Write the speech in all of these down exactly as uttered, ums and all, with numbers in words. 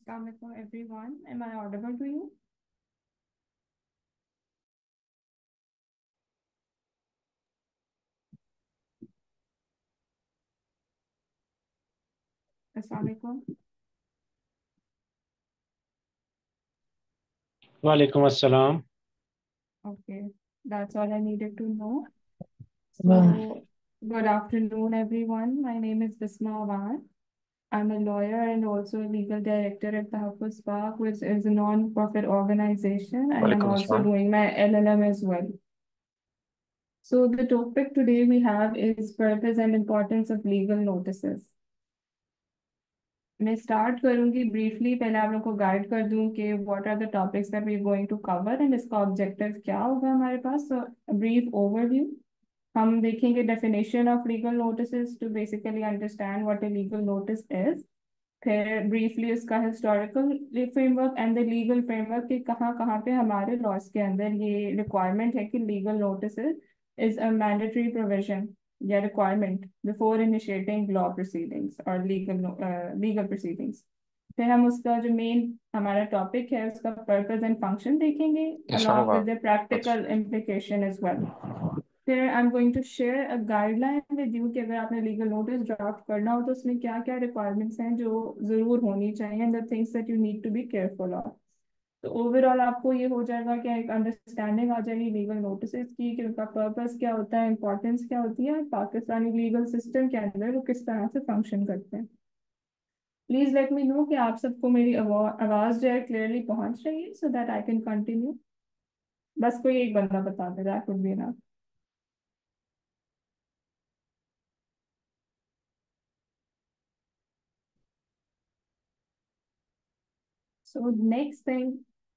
Assalamualaikum everyone. Am I audible to you? Assalamualaikum. वालेकुम अस्सलाम। Okay, that's all I needed to know. वाह। So, good afternoon, everyone. My name is Bisma Awan. I'm a lawyer and also a legal director at Tahaffuz Park, which is a non-profit organization, and I'm वालेकुम also अस्सलाम। doing my L L M as well. So, the topic today we have is purpose and importance of legal notices. मैं start करूंगी briefly, पहले आप लोग को guide कर दूं कि what are the topics that we going to cover and इसका ऑब्जेक्टिव क्या होगा हमारे पास। सो ब्रीफ ओवरव्यू, हम देखेंगे definition of legal notices to basically understand what a legal notice is. फिर ब्रीफली उसका historical framework and the legal framework कि कहाँ कहाँ पे हमारे लॉज के अंदर ये रिक्वायरमेंट है कि legal notice is a mandatory provision या requirement before initiating law proceedings और लीगल लीगल प्रोसीडिंग्स। फिर हम उसका जो मेन हमारा टॉपिक है उसका पर्पस एंड फंक्शन देखेंगे Inshallah, along वाह। with the अच्छा। practical implication as well. फिर I am going to share a guideline with you कि अगर आपने लीगल नोटिस ड्राफ्ट करना हो तो उसमें क्या क्या रिक्वायरमेंट्स हैं जो जरूर होनी चाहिए and the things that you need to be careful of. तो ओवरऑल आपको ये हो जाएगा कि एक अंडरस्टैंडिंग आ जाएगी लीगल नोटिस की कि उनका पर्पस क्या होता है, इंपॉर्टेंस क्या होती है, और पाकिस्तानी लीगल सिस्टम के अंदर वो किस तरह से फंक्शन करते हैं। प्लीज लेट मी नो कि आप सबको मेरी आवा- आवाज जो है क्लियरली पहुंच रही है so that I can continue. बस कोई एक बंदा बता दे, दैट वुड बी ना। So next thing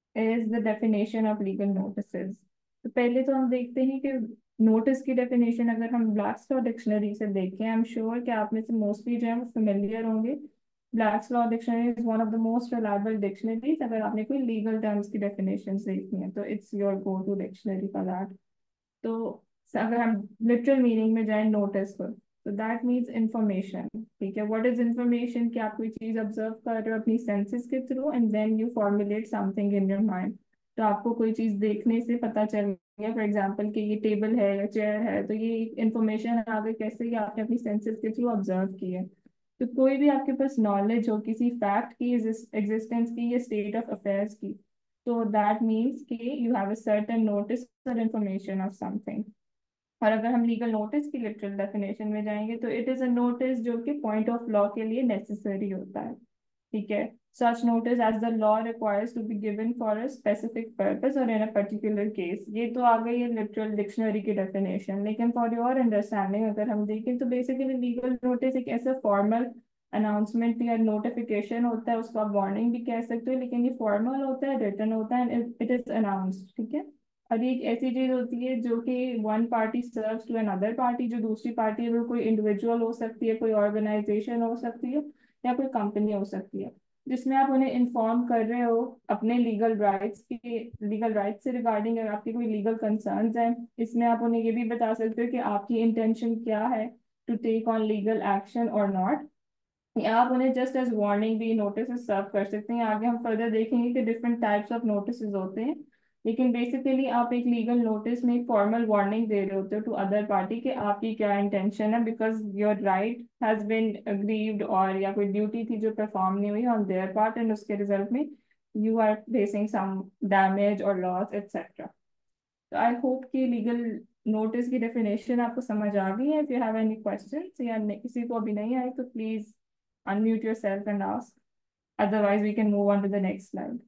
is the definition of legal notices. तो पहले तो हम देखते हैं कि नोटिस की डेफिनेशन अगर हम ब्लैक्स लॉ डिक्शनरी से देखें, आई एम श्योर कि आप में से मोस्टली जो है वो फेमिलियर होंगे। Black's law dictionary is one of the most reliable dictionaries. अगर आपने कोई लीगल टर्म्स की डेफिनेशन देखनी है तो it's your go to dictionary for that. तो अगर हम लिटरल मीनिंग में जाए नोटिस को, तो दैट मीन्स इंफॉर्मेशन। ठीक है, व्हाट इज इंफॉर्मेशन? कि आप कोई चीज ऑब्जर्व कर रहे हो अपनी सेंसेस के through and then you formulate something in your mind. तो आपको कोई चीज देखने से पता चल गया, फॉर एग्जाम्पल कि ये टेबल है या चेयर है, तो ये इंफॉर्मेशन आ गई कैसे कि आपने अपनी सेंसेस के थ्रू ऑब्जर्व की है। तो कोई भी आपके पास नॉलेज हो किसी फैक्ट की एग्जिस्टेंस की या स्टेट ऑफ अफेयर्स की, तो दैट मीन्स कि you have a certain notice और इंफॉर्मेशन ऑफ समथिंग। और अगर हम लीगल नोटिस की लिटरल डेफिनेशन में जाएंगे तो इट इज अ नोटिस जो कि पॉइंट ऑफ लॉ के लिए नेसेसरी होता है। ठीक है, such notice as the law requires to be given for a specific purpose और इन अ पर्टिकुलर केस। ये तो आ गई है लिटरल डिक्शनरी की डेफिनेशन, लेकिन फॉर योर अंडरस्टैंडिंग अगर हम देखें तो बेसिकली लीगल नोटिस एक ऐसा फॉर्मल अनाउंसमेंट या नोटिफिकेशन होता है, उसको आप वार्निंग भी कह सकते हो, लेकिन ये फॉर्मल होता है, रिटन होता है, इट इज अनाउंस्ड। ठीक है, और ये एक ऐसी चीज होती है जो कि one party serves to another party. जो दूसरी पार्टी है वो कोई इंडिविजुअल हो सकती है, कोई ऑर्गेनाइजेशन हो सकती है, या कोई कंपनी हो सकती है, जिसमें आप उन्हें इन्फॉर्म कर रहे हो अपने लीगल राइट्स के लीगल राइट्स से रिगार्डिंग। अगर आपके कोई लीगल कंसर्न्स हैं, इसमें आप उन्हें ये भी बता सकते हो कि आपकी इंटेंशन क्या है to take on legal action और नॉट। या आप उन्हें जस्ट एज वार्निंग भी नोटिस सर्व कर सकते हैं। आगे हम फर्दर देखेंगे कि डिफरेंट टाइप्स ऑफ नोटिस होते हैं, लेकिन बेसिकली आप एक लीगल नोटिस में एक फॉर्मल वार्निंग दे रहे होते हो टू अदर पार्टी कि आपकी क्या इंटेंशन है, because your right has been aggrieved, और या कोई ड्यूटी थी जो परफॉर्म नहीं हुई ऑन देयर पार्ट एंड उसके रिजल्ट में you are facing some damage और लॉस एक्सेट्रा। तो आई होप कि लीगल नोटिस की डेफिनेशन आपको समझ आ गई है। If you have any questions या न- किसी को अभी नहीं आए तो please unmute yourself and ask. Otherwise, we can move on to the next slide.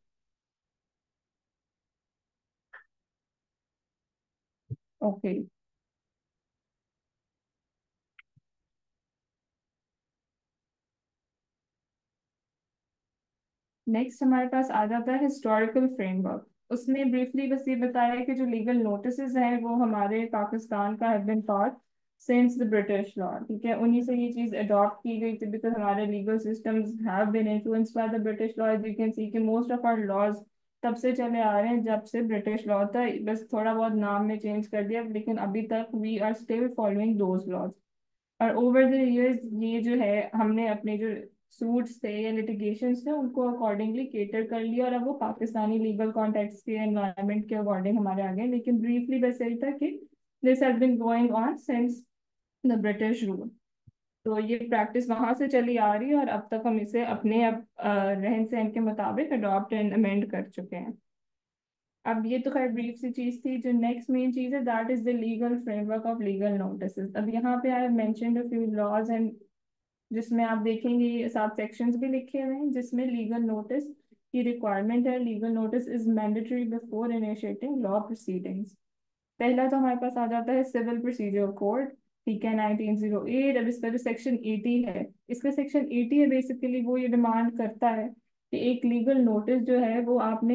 Okay. Next हमारे पास आ जाता है हिस्टोरिकल फ्रेमवर्क। उसने ब्रीफली बस ये बताया कि जो लीगल नोटिसेस हैं वो हमारे पाकिस्तान का have been taught since the British law. ठीक है, उन्हीं से ये चीज अडॉप्ट की गई थी, बिकॉज हमारे legal systems have been influenced by the British law. As you can see कि मोस्ट ऑफ आवर लॉज तब से चले आ रहे हैं जब से ब्रिटिश लॉ था, बस थोड़ा बहुत नाम में चेंज कर दिया, लेकिन अभी तक we are still following those laws. और ओवर द इयर्स ये जो है हमने अपने जो सूट्स थे या लिटिगेशंस थे उनको अकॉर्डिंगली केटर कर लिया, और अब वो पाकिस्तानी लीगल कॉन्टेक्स्ट के एनवायरनमेंट के अकॉर्डिंग हमारे आगे। लेकिन ब्रीफली बस यही था कि this has been going on since the British rule. तो ये प्रैक्टिस वहां से चली आ रही है और अब तक हम इसे अपने अब रहन सहन के मुताबिक अडॉप्ट एंड अमेंड कर चुके हैं। अब ये तो खैर ब्रीफ सी चीज थी। जो नेक्स्ट मेन चीज है that is the legal framework of legal notices. अब यहाँ पे I have mentioned a few laws and जिसमें आप देखेंगे सात सेक्शंस भी लिखे हुए हैं जिसमें लीगल नोटिस की रिक्वायरमेंट है। Legal notice is mandatory before initiating law proceedings. पहला तो हमारे पास आ जाता है सिविल प्रोसीजर कोड, ठीक है, नाइनटीन ज़ीरो एट। अब इसका जो सेक्शन एटी है, इसका सेक्शन एटी है बेसिकली वो ये डिमांड करता है कि एक लीगल नोटिस जो है वो आपने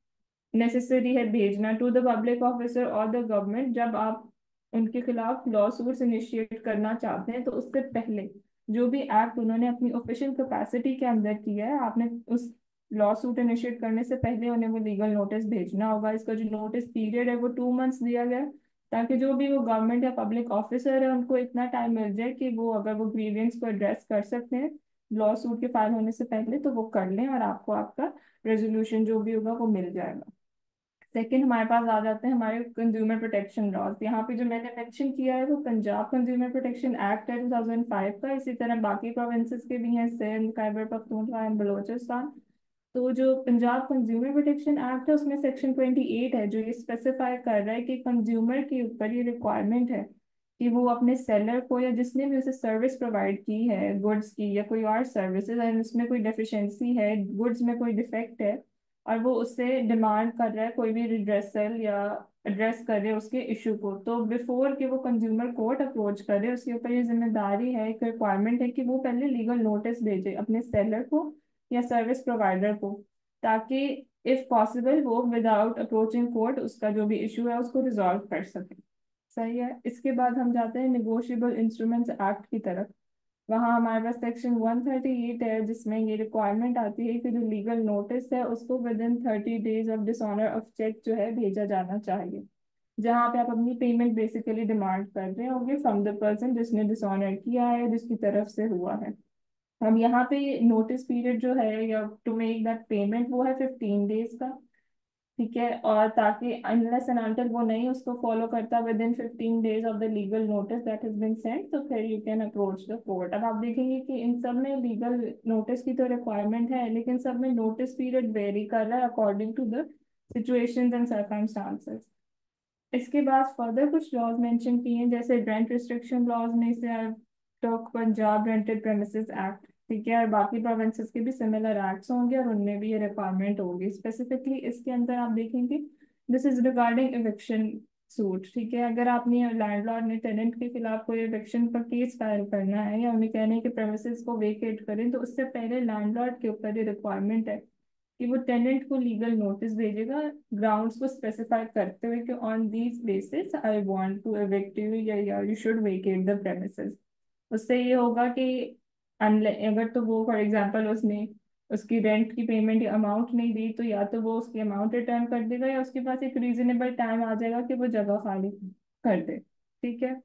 नेसेसरी है भेजना टू द पब्लिक ऑफिसर और द गवर्नमेंट जब आप उनके खिलाफ लॉ सूट्स इनिशिएट करना चाहते हैं। तो उससे पहले जो भी एक्ट उन्होंने अपनी ऑफिशियल कैपेसिटी के अंदर किया है, आपने उस लॉ सूट इनिशिएट करने से पहले उन्हें वो लीगल नोटिस भेजना होगा। इसका जो नोटिस पीरियड है वो टू मंथ्स दिया गया है, ताकि जो भी वो गवर्नमेंट या पब्लिक ऑफिसर है उनको इतना टाइम मिल जाए कि वो अगर वो ग्रीवियंस को एड्रेस कर सकते हैं लॉ सूट के फाइल होने से पहले तो वो कर लें, और आपको आपका रेजोल्यूशन जो भी होगा वो मिल जाएगा। सेकंड हमारे पास आ जाते हैं हमारे कंज्यूमर प्रोटेक्शन लॉज। यहाँ पे जो मैंने मेंशन किया है वो पंजाब कंज्यूमर प्रोटेक्शन एक्ट है टू थाउज़ेंड फाइव का। इसी तरह बाकी प्रोविंसेस के भी हैं, सिंध, खैबर पख्तूनख्वा एंड बलोचिस्तान। तो जो पंजाब कंज्यूमर प्रोटेक्शन एक्ट है उसमें सेक्शन ट्वेंटी एट है जो ये स्पेसिफाई कर रहा है कि कंज्यूमर के ऊपर ये रिक्वायरमेंट है कि वो अपने सेलर को या जिसने भी उसे सर्विस प्रोवाइड की है गुड्स की या कोई और सर्विसेज एंड उसमें कोई डेफिशिएंसी है, गुड्स में कोई डिफेक्ट है और वो उससे डिमांड कर रहा है कोई भी रिड्रेसल या एड्रेस करे उसके इशू को, तो बिफोर कि वो कंज्यूमर कोर्ट अप्रोच करे उसके ऊपर ये जिम्मेदारी है, एक रिक्वायरमेंट है कि वो पहले लीगल नोटिस भेजे अपने सेलर को या सर्विस प्रोवाइडर को, ताकि इफ पॉसिबल वो विदाउट अप्रोचिंग कोर्ट उसका जो भी इशू है उसको रिजॉल्व कर सके। सही है। इसके बाद हम जाते हैं निगोशिएबल इंस्ट्रूमेंट्स एक्ट की तरफ। वहाँ हमारे पास सेक्शन वन थर्टी एट है जिसमें ये रिक्वायरमेंट आती है कि जो लीगल नोटिस है उसको within thirty days of dishonour of cheque जो है भेजा जाना चाहिए, जहाँ पे आप अपनी पेमेंट बेसिकली डिमांड कर रहे होंगे फ्रॉम द पर्सन जिसने डिसऑनर किया है, जिसकी तरफ से हुआ है। अब यहाँ पे नोटिस पीरियड जो है या टू मेक दैट पेमेंट वो है फिफ्टीन डेज का, ठीक है। और ताकि अनलेस एंड अनटिल वो नहीं उसको फॉलो करता within fifteen days of the legal notice that has been sent, तो फिर you can approach the court. अब आप देखेंगे कि इन सब में लीगल नोटिस की तो रिक्वायरमेंट है लेकिन सब में नोटिस पीरियड वेरी कर रहा है according to the situations and circumstances. इसके बाद फर्दर कुछ लॉज मेंशन किए हैं जैसे रेंट रिस्ट्रिक्शन लॉज में से talk Punjab rented premises act, ठीक है, और बाकी प्रोविंसेस के भी सिमिलर एक्ट्स होंगे और उनमें भी ये रिक्वायरमेंट होगी। स्पेसिफिकली इसके अंदर आप देखेंगे this is regarding eviction suit, ठीक है। अगर आपने लैंडलॉर्ड ने टेनेंट के खिलाफ कोई एविक्शन का केस फाइल करना है या उन्हें कहने के प्रेमिसेस को वेकेट करें तो उससे पहले लैंडलॉर्ड के ऊपर ये रिक्वायरमेंट है कि वो टेनेंट को लीगल नोटिस भेजेगा ग्राउंड्स को स्पेसिफाई करते हुए कि on these basis I want to evict you या you should vacate the premises. उससे ये होगा कि अनले अगर तो वो फॉर एग्जांपल उसने उसकी रेंट की पेमेंट या अमाउंट नहीं दी तो या तो वो उसकी अमाउंट रिटर्न कर देगा या उसके पास एक रीजनेबल टाइम आ जाएगा कि वो जगह खाली कर दे, ठीक है।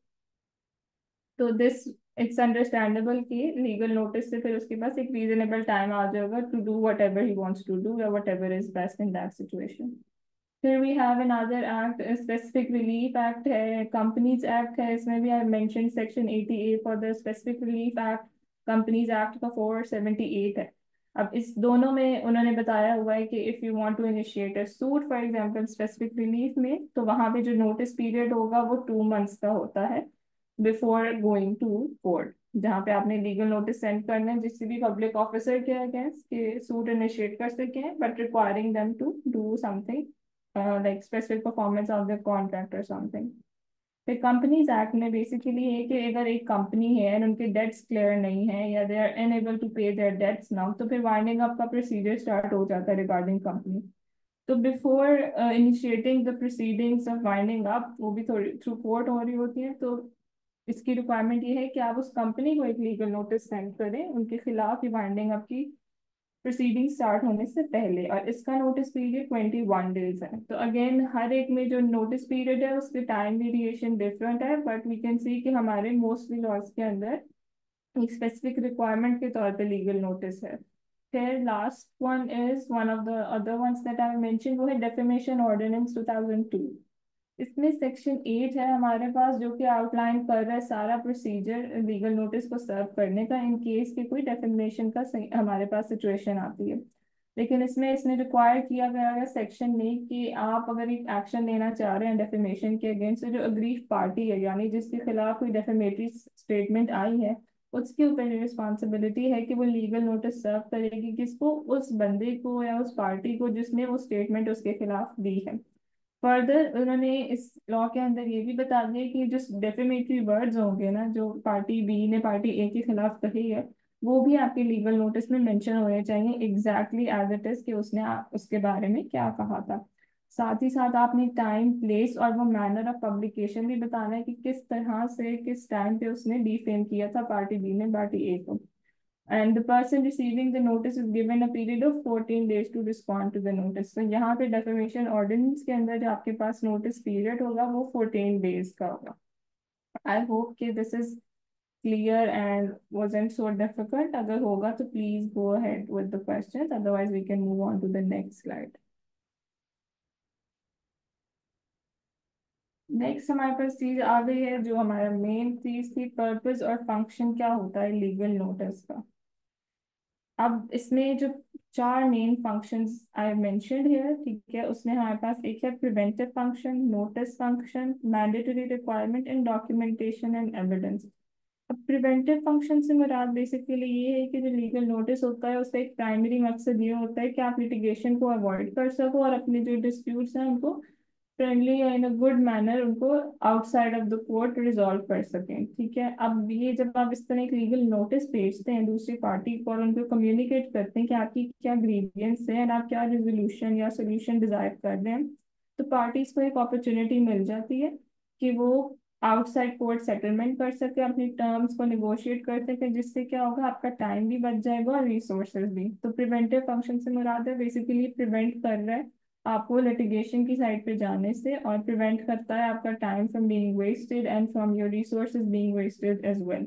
तो दिस इट्स अंडरस्टैंडेबल कि लीगल नोटिस से फिर उसके पास एक रीजनेबल टाइम आ जाएगा to do whatever he wants to do या whatever is best in that situation. फिर we have another act specific relief act है, कंपनीज एक्ट है। इसमें भी I mention section eighty A for the specific relief act. Companies act का four seventy eight है। अब इस दोनों में उन्होंने बताया हुआ है कि if you want to initiate a suit for example specific relief में तो वहां पे जो नोटिस पीरियड होगा वो टू मंथ्स का होता है बिफोर गोइंग टू कोर्ट, जहाँ पे आपने लीगल नोटिस सेंड करना है जिससे भी पब्लिक ऑफिसर के अगेंस्ट के सूट इनिशिएट कर सके but requiring them to do something like specific performance of the contract और समथिंग। फिर कंपनीज एक्ट में बेसिकली है कि अगर एक कंपनी है एंड उनके डेट्स क्लियर नहीं है या they are unable to pay their debts now तो फिर वाइंडिंग अप का प्रोसीजर स्टार्ट हो जाता है रिगार्डिंग कंपनी। तो before initiating the proceedings of winding up वो भी थोड़ी थ्रू कोर्ट हो रही होती है, तो इसकी रिक्वायरमेंट ये है कि आप उस कंपनी को एक लीगल नोटिस सेंड करें उनके खिलाफ ही वाइंडिंग अप की प्रोसीडिंग स्टार्ट होने से पहले, और इसका notice period twenty one days है। तो अगेन हर एक में जो नोटिस पीरियड है उसके टाइम वेरिएशन डिफरेंट है बट वी कैन सी कि हमारे मोस्टली लॉज के अंदर एक स्पेसिफिक रिक्वायरमेंट के तौर पे लीगल नोटिस है। फिर last one is one of the other ones that I mention, वो है defamation ordinance two thousand two. इसमें सेक्शन एट है हमारे पास, जो कि आउटलाइन कर रहा है सारा प्रोसीजर लीगल नोटिस को सर्व करने का, इन केस की कोई डेफिनेशन का सही- हमारे पास सिचुएशन आती है। लेकिन इसमें इसने रिक्वायर किया गया है सेक्शन में कि आप अगर एक एक्शन लेना चाह रहे हैं डेफेमेशन के अगेंस्ट, तो जो अग्रीव पार्टी है यानी जिसके खिलाफ कोई डेफेमेटरी स्टेटमेंट आई है, उसके ऊपर रिस्पॉन्सिबिलिटी है कि वो लीगल नोटिस सर्व करेगी किसको, उस बंदे को या उस पार्टी को जिसने वो स्टेटमेंट उसके खिलाफ दी है। फर्दर उन्होंने इस लॉ के अंदर ये भी बता दिया कि जो डेफेमेटरी वर्ड्स होंगे ना, जो पार्टी बी ने पार्टी ए के खिलाफ कही है, वो भी आपके लीगल नोटिस में मेंशन होने चाहिए एग्जैक्टली एज इट इज, कि उसने आ, उसके बारे में क्या कहा था। साथ ही साथ आपने टाइम, प्लेस और वो मैनर ऑफ पब्लिकेशन भी बताना है कि किस तरह से किस टाइम पे उसने डिफेम किया था पार्टी बी ने पार्टी ए को। And the person receiving the notice is given a period of fourteen days to respond to the notice. So यहाँ पे defamation ordinance के अंदर जो आपके पास notice period होगा वो fourteen days का होगा। I hope कि this is clear and wasn't so difficult. अगर होगा तो please go ahead with the questions. Otherwise we can move on to the next slide. Next हमारे पास चीज आ गई है जो हमारा मेन चीज थी, पर्पस और फंक्शन क्या होता है लीगल नोटिस का। अब इसमें जो चार main functions I mentioned here, ठीक है, उसमें हमारे पास एक है preventive function, notice function, mandatory requirement and documentation and evidence. अब प्रिवेंटिव फंक्शन से मुराद बेसिकली ये है कि जो लीगल नोटिस होता है उसका एक प्राइमरी मकसद ये होता है कि आप लिटिगेशन को अवॉइड कर सको और अपने जो डिस्प्यूट्स हैं उनको फ्रेंडली या इन अ गुड मैनर उनको outside of the court resolve कर सकें। ठीक है, अब ये जब आप इस तरह एक लीगल नोटिस भेजते हैं दूसरी पार्टी को और उनको कम्युनिकेट करते हैं कि आपकी क्या ग्रीवियंस है और आप क्या रेजोल्यूशन या सोल्यूशन डिजायर कर रहे हैं, तो पार्टीज को एक अपॉर्चुनिटी मिल जाती है कि वो आउटसाइड कोर्ट सेटलमेंट कर सके, अपनी टर्म्स को निगोशिएट कर सके, जिससे क्या होगा आपका टाइम भी बच जाएगा और रिसोर्सेज भी। तो प्रिवेंटिव फंक्शन से मुराद है बेसिकली प्रिवेंट कर रहा है आपको लिटिगेशन की साइड पे जाने से, और प्रिवेंट करता है आपका time from being wasted and from your resources being wasted as well.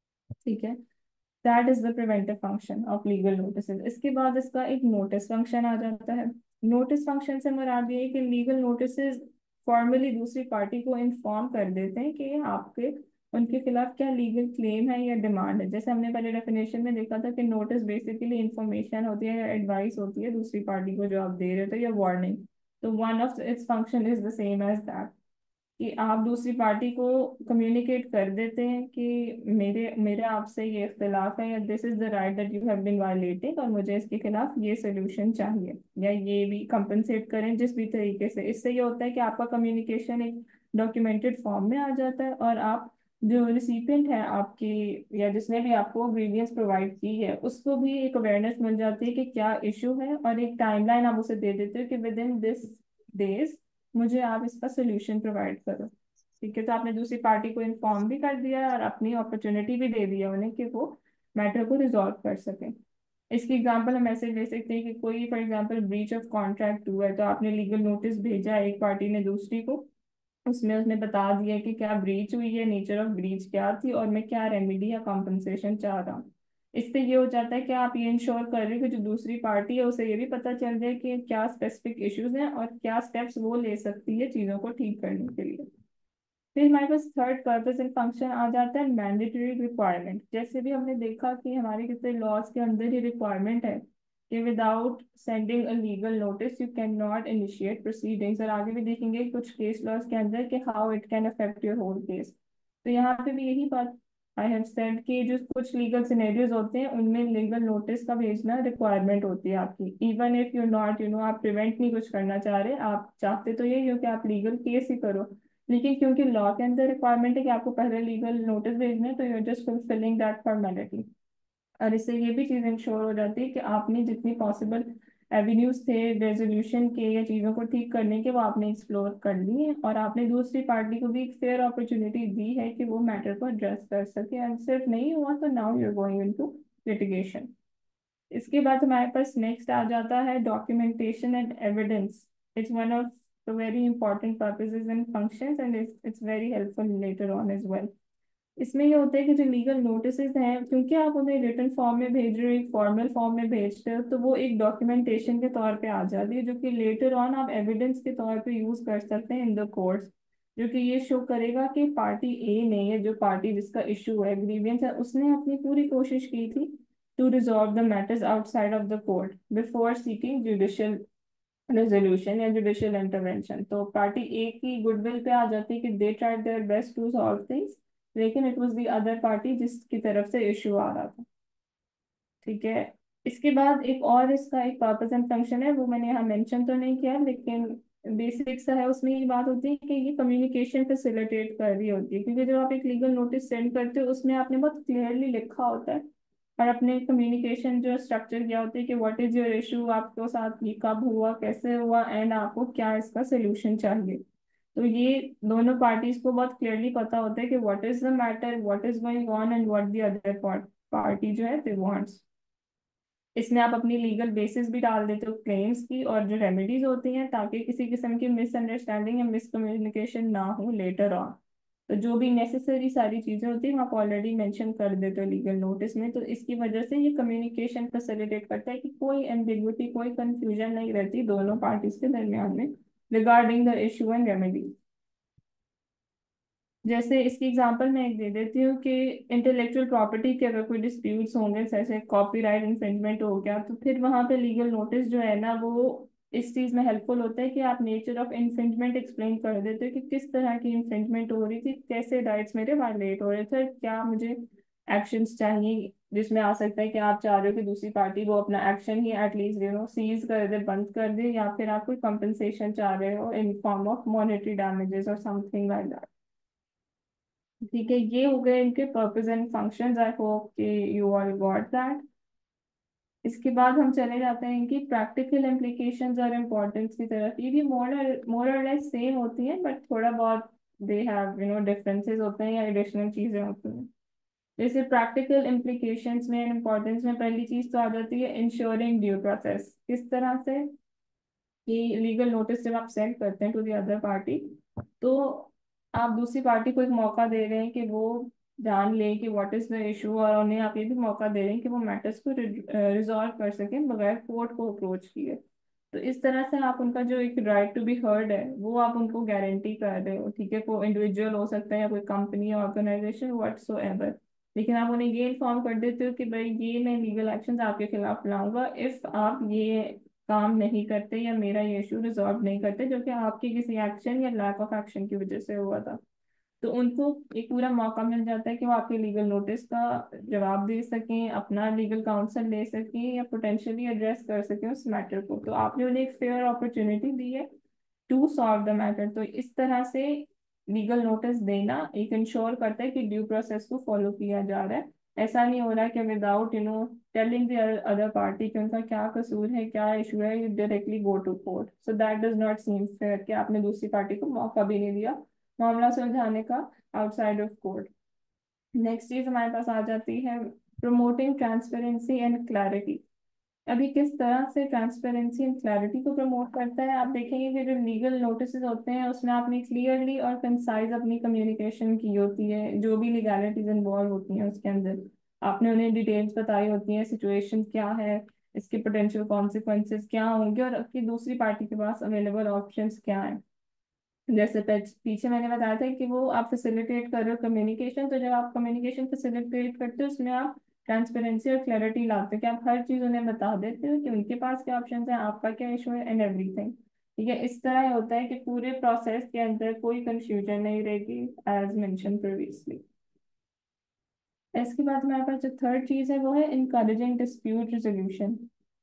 ठीक है, that is the preventive function of legal notices. इसके बाद इसका एक नोटिस फंक्शन आ जाता है। नोटिस फंक्शन से मुराद ये है कि लीगल नोटिसेस फॉर्मली दूसरी पार्टी को इन्फॉर्म कर देते हैं कि आपके उनके खिलाफ क्या लीगल क्लेम है या डिमांड है। जैसे हमने पहले डेफिनेशन में देखा था कि नोटिस बेसिकली इंफॉर्मेशन होती है या एडवाइस होती है दूसरी पार्टी को जो आप दे रहे हो, या वार्निंग। तो one of its function is the same as that, कि आप दूसरी पार्टी को कम्युनिकेट कर देते हैं कि मेरे मेरे आपसे ये इख्तिलाफ है, या this is the right that you have been violating, और मुझे इसके खिलाफ ये सोल्यूशन चाहिए, या ये भी कंपनसेट करें जिस भी तरीके से। इससे ये होता है कि आपका कम्युनिकेशन एक डॉक्यूमेंटेड फॉर्म में आ जाता है, और आप जो रिसिपिएंट है आपकी या जिसने भी आपको ग्रीवियंस प्रोवाइड की है उसको भी एक अवेयरनेस मिल जाती है कि क्या इशू है, और एक टाइमलाइन आप उसे दे देते हो कि विद इन दिस डेज मुझे आप इसका सोल्यूशन प्रोवाइड करो। ठीक है, तो आपने दूसरी पार्टी को इन्फॉर्म भी कर दिया और अपनी अपॉर्चुनिटी भी दे दिया उन्हें कि वो मैटर को रिजॉल्व कर सकें। इसकी एग्जांपल हम ऐसे ले सकते हैं कि कोई for example breach of contract हुआ है, तो आपने लीगल नोटिस भेजा है एक पार्टी ने दूसरी को, उसमें उसने बता दिया कि क्या ब्रीच हुई है, नेचर ऑफ ब्रीच क्या थी, और मैं क्या रेमेडी या कॉम्पनसेशन चाह रहा हूँ। इससे ये हो जाता है कि आप ये इंश्योर कर रहे हो कि जो दूसरी पार्टी है उसे ये भी पता चल जाए कि क्या स्पेसिफिक इश्यूज हैं और क्या स्टेप्स वो ले सकती है चीज़ों को ठीक करने के लिए। फिर हमारे पास थर्ड पर्पस एंड फंक्शन आ जाता है मैंडेटरी रिक्वायरमेंट। जैसे भी हमने देखा कि हमारे कितने लॉज के अंदर ही रिक्वायरमेंट है कि without sending a legal notice you can not initiate proceedings, और आगे भी देखेंगे कुछ केस लॉज के अंदर कि how it can affect your whole case. तो यहाँ पे भी यही बात आई हैव सेड कि जो कुछ लीगल सिनेरियोज होते हैं उनमें लीगल नोटिस का भेजना रिक्वायरमेंट होती है आपकी, even if you not you know आप प्रिवेंट नहीं कुछ करना चाह रहे, आप चाहते तो यही हो कि आप लीगल केस ही करो, लेकिन क्योंकि लॉ के अंदर रिक्वायरमेंट है कि आपको पहले लीगल नोटिस भेजना है, तो you just fulfilling that formality. और इससे ये भी चीज़ इंश्योर हो जाती है कि आपने जितनी पॉसिबल एवेन्यूज थे रेजोल्यूशन के या चीज़ों को ठीक करने के वो आपने एक्सप्लोर कर ली है, और आपने दूसरी पार्टी को भी एक फेयर अपॉर्चुनिटी दी है कि वो मैटर को एड्रेस कर सके, एंड सिर्फ नहीं हुआ तो now you are going into litigation. इसके बाद हमारे पास नेक्स्ट आ जाता है documentation and evidence. It's one of the very important purposes and functions, and it's very helpful later on as well. इसमें ये होता है कि जो लीगल नोटिसेस हैं, क्योंकि आप उन्हें रिटन फॉर्म में भेज रहे हो, एक फॉर्मल फॉर्म में भेजते हो, तो वो एक डॉक्यूमेंटेशन के तौर पे आ जाती है, जो कि लेटर ऑन आप एविडेंस के तौर पे यूज कर सकते हैं इन द कोर्ट्स। जो कि ये शो करेगा कि पार्टी ए ने, या जो पार्टी जिसका इशू है, ग्रीवियंस है, उसने अपनी पूरी कोशिश की थी to resolve the matters outside of the court before seeking judicial resolution या जुडिशियल इंटरवेंशन। तो पार्टी ए की गुडविल पे आ जाती है कि they tried their best to solve things, लेकिन it was the other party जिसकी तरफ से इशू आ रहा था। ठीक है। इसके बाद एक और इसका एक पर्पस एंड फंक्शन है, वो मैंने यहाँ मेंशन तो नहीं किया, लेकिन बेसिक सा है। उसमें ये बात होती है कि ये कम्युनिकेशन फैसिलिटेट कर रही होती है, क्योंकि जब आप एक लीगल नोटिस सेंड करते हो, उसमें आपने बहुत क्लियरली लिखा होता है और अपने कम्युनिकेशन जो स्ट्रक्चर किया होता है कि व्हाट इज योर इशू, आपके साथ ये कब हुआ, कैसे हुआ, एंड आपको क्या इसका सोल्यूशन चाहिए। तो ये दोनों पार्टीज को बहुत क्लियरली पता होता है कि what is the matter, what is going on, and what the other party जो है दे वांट्स। इसमें आप अपनी लीगल बेसिस भी डाल देते हो क्लेम्स की, और जो रेमेडीज होती हैं, ताकि किसी किस्म की मिसअंडरस्टैंडिंग या मिसकम्युनिकेशन ना हो लेटर ऑन। तो जो भी नेसेसरी सारी चीजें होती हैं, आप ऑलरेडी मेंशन कर देते हो लीगल नोटिस में। तो इसकी वजह से ये कम्युनिकेशन फैसिलिटेट करता है कि कोई एम्बिग्विटी, कोई कंफ्यूजन नहीं रहती दोनों पार्टीज के दरमियान में regarding the issue and remedy. जैसे इसकी एग्जांपल मैं एक दे देती हूँ कि इंटेलेक्चुअल प्रॉपर्टी के अगर कोई डिस्प्यूट्स होंगे, जैसे कॉपीराइट इन्फ्रिंजमेंट हो गया, तो फिर वहां पे लीगल नोटिस जो है ना, वो इस चीज में हेल्पफुल होता है कि आप नेचर ऑफ इन्फ्रिंजमेंट एक्सप्लेन कर देते हो कि किस तरह की इन्फ्रिंजमेंट हो रही थी, कैसे राइट्स मेरे वायलेट हो रहे थे, क्या मुझे एक्शंस चाहिए। जिसमें आ सकता है कि आप चाह रहे हो कि दूसरी पार्टी वो अपना एक्शन ही एटलीस्ट यू नो सीज कर दे, बंद कर दे, या फिर आप कोई कंपनसेशन चाह रहे हो in form of monetary damages और समथिंग लाइक दैट। ठीक है, ये हो गए इनके purpose and functions. I hope कि यू ऑल गॉट दैट। इसके बाद हम चले जाते हैं इनकी प्रैक्टिकल इम्प्लीकेशंस और इम्पोर्टेंस की तरफ। ये भी मोर मोर और लेस सेम होती हैं, बट थोड़ा बहुत they have you know differences होते हैं या एडिशनल चीजें होती हैं। जैसे प्रैक्टिकल इम्प्लीकेशंस में इम्पोर्टेंस में पहली चीज तो आ जाती है इंश्योरिंग ड्यू प्रोसेस। किस तरह से कि लीगल नोटिस जब आप सेंड करते हैं टू द अदर पार्टी, तो आप दूसरी पार्टी को एक मौका दे रहे हैं कि वो जान ले कि व्हाट इज द इशू, और उन्हें आप ये भी मौका दे रहे हैं कि वो मैटर्स को रिजॉल्व कर सकें बगैर कोर्ट को अप्रोच किए। तो इस तरह से आप उनका जो एक राइट टू बी हर्ड है, वो आप उनको गारंटी कर रहे हो। ठीक है, कोई इंडिविजुअल हो सकता है या कोई कंपनी या ऑर्गेनाइजेशन व्हाटसोएवर, लेकिन आप उन्हें ये इन्फॉर्म कर देते हो कि भाई ये मैं लीगल एक्शन आपके खिलाफ लाऊंगा इफ आप ये काम नहीं करते या मेरा ये इशू रिजॉल्व नहीं करते, जो कि आपके किसी एक्शन या लैक ऑफ एक्शन की वजह से हुआ था। तो उनको एक पूरा मौका मिल जाता है कि वो आपके लीगल नोटिस का जवाब दे सकें, अपना लीगल काउंसल ले सकें, या पोटेंशियली एड्रेस कर सकें उस मैटर को। तो आपने उन्हें एक फेयर अपॉर्चुनिटी दी है टू सॉल्व द मैटर। तो इस तरह से लीगल नोटिस देना एक इंश्योर करता है कि ड्यू प्रोसेस को फॉलो किया जा रहा है। ऐसा नहीं हो रहा है कि without you know telling the other party कि उनका क्या कसूर है, क्या इशू है, you directly go to court. So that does not seem fair कि आपने दूसरी पार्टी को मौका भी नहीं दिया मामला सुलझाने का आउटसाइड ऑफ कोर्ट। नेक्स्ट चीज हमारे पास आ जाती है प्रमोटिंग ट्रांसपेरेंसी एंड क्लैरिटी। अभी किस तरह से ट्रांसपेरेंसी एंड क्लैरिटी को प्रमोट करता है, आप देखेंगे कि जो लीगल नोटिस होते हैं उसमें आपने क्लियरली और कंसाइज अपनी कम्युनिकेशन की होती है, जो भी लीगैलिटीज इन्वॉल्व होती हैं उसके अंदर आपने उन्हें डिटेल्स बताई होती हैं, सिचुएशन क्या है, इसके पोटेंशियल कॉन्सिक्वेंसेस क्या होंगे, और आपकी दूसरी पार्टी के पास अवेलेबल ऑप्शंस क्या हैं। जैसे पीछ- पीछे मैंने बताया था कि वो आप फैसिलिटेट कर रहे हो कम्युनिकेशन, तो जब आप कम्युनिकेशन फैसिलिटेट करते हो उसमें आप ट्रांसपेरेंसी और क्लैरिटी लाते हो कि आप हर चीज उन्हें बता देते हो कि उनके पास क्या ऑप्शन है, आपका क्या इशू है, एंड एवरीथिंग। ठीक है, इस तरह होता है कि पूरे प्रोसेस के अंदर कोई कंफ्यूजन नहीं रहेगी, एज मेंशन प्रीवियसली। इसके बाद हमारे पास जो थर्ड चीज है वो है इनकरेजिंग डिस्प्यूट रेजोल्यूशन।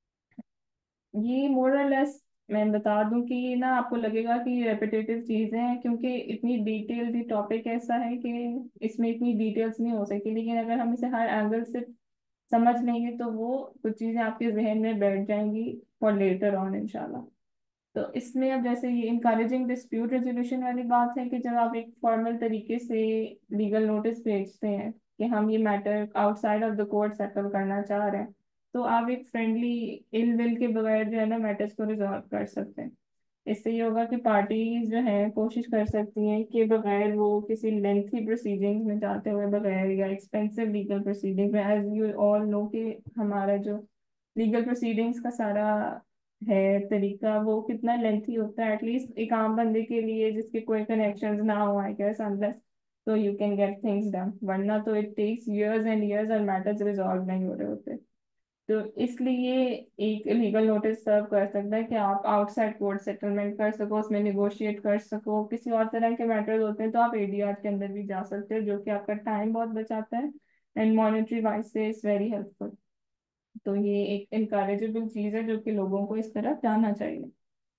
ये मोर और लेस मैं बता दूं कि ये ना आपको लगेगा कि ये रेपिटेटिव चीजें हैं, क्योंकि इतनी डिटेल भी टॉपिक ऐसा है कि इसमें इतनी डिटेल्स नहीं हो सकती, लेकिन अगर हम इसे हर एंगल से समझ लेंगे तो वो कुछ चीजें आपके जहन में बैठ जाएंगी फॉर लेटर ऑन इंशाल्लाह। तो इसमें अब जैसे ये इनकरेजिंग डिस्प्यूट रेजोल्यूशन वाली बात है कि जब आप एक फॉर्मल तरीके से लीगल नोटिस भेजते हैं कि हम ये matter outside of the court settle करना चाह रहे हैं, तो आप एक फ्रेंडली इल विल के बगैर जो है ना मैटर्स को रिजॉल्व कर सकते हैं। इससे ये होगा कि पार्टीज जो है कोशिश कर सकती हैं कि बगैर वो किसी लेंथी प्रोसीडिंग्स में जाते हुए, बगैर या एक्सपेंसिव लीगल प्रोसीडिंग्स में, एज यू ऑल नो कि हमारा जो लीगल प्रोसीडिंग्स का सारा है तरीका वो कितना लेंथी होता है, एटलीस्ट एक आम बंदे के लिए जिसके कोई कनेक्शंस ना हो आई गेस, अनलेस तो you can get things done, वरना तो it takes years and years और मैटर्स रिजॉल्व नहीं हो रहे होते। तो इसलिए एक लीगल नोटिस सर्व कर सकता है कि आप आउटसाइड कोर्ट सेटलमेंट कर सको, उसमें निगोशिएट कर सको, किसी और तरह के मैटर्स होते हैं तो आप एडीआर के अंदर भी जा सकते हो, जो कि आपका टाइम बहुत बचाता है एंड मॉनेटरी वाइज से इज वेरी हेल्पफुल। तो ये एक इनकरेजेबल चीज़ है जो कि लोगों को इस तरफ जाना चाहिए।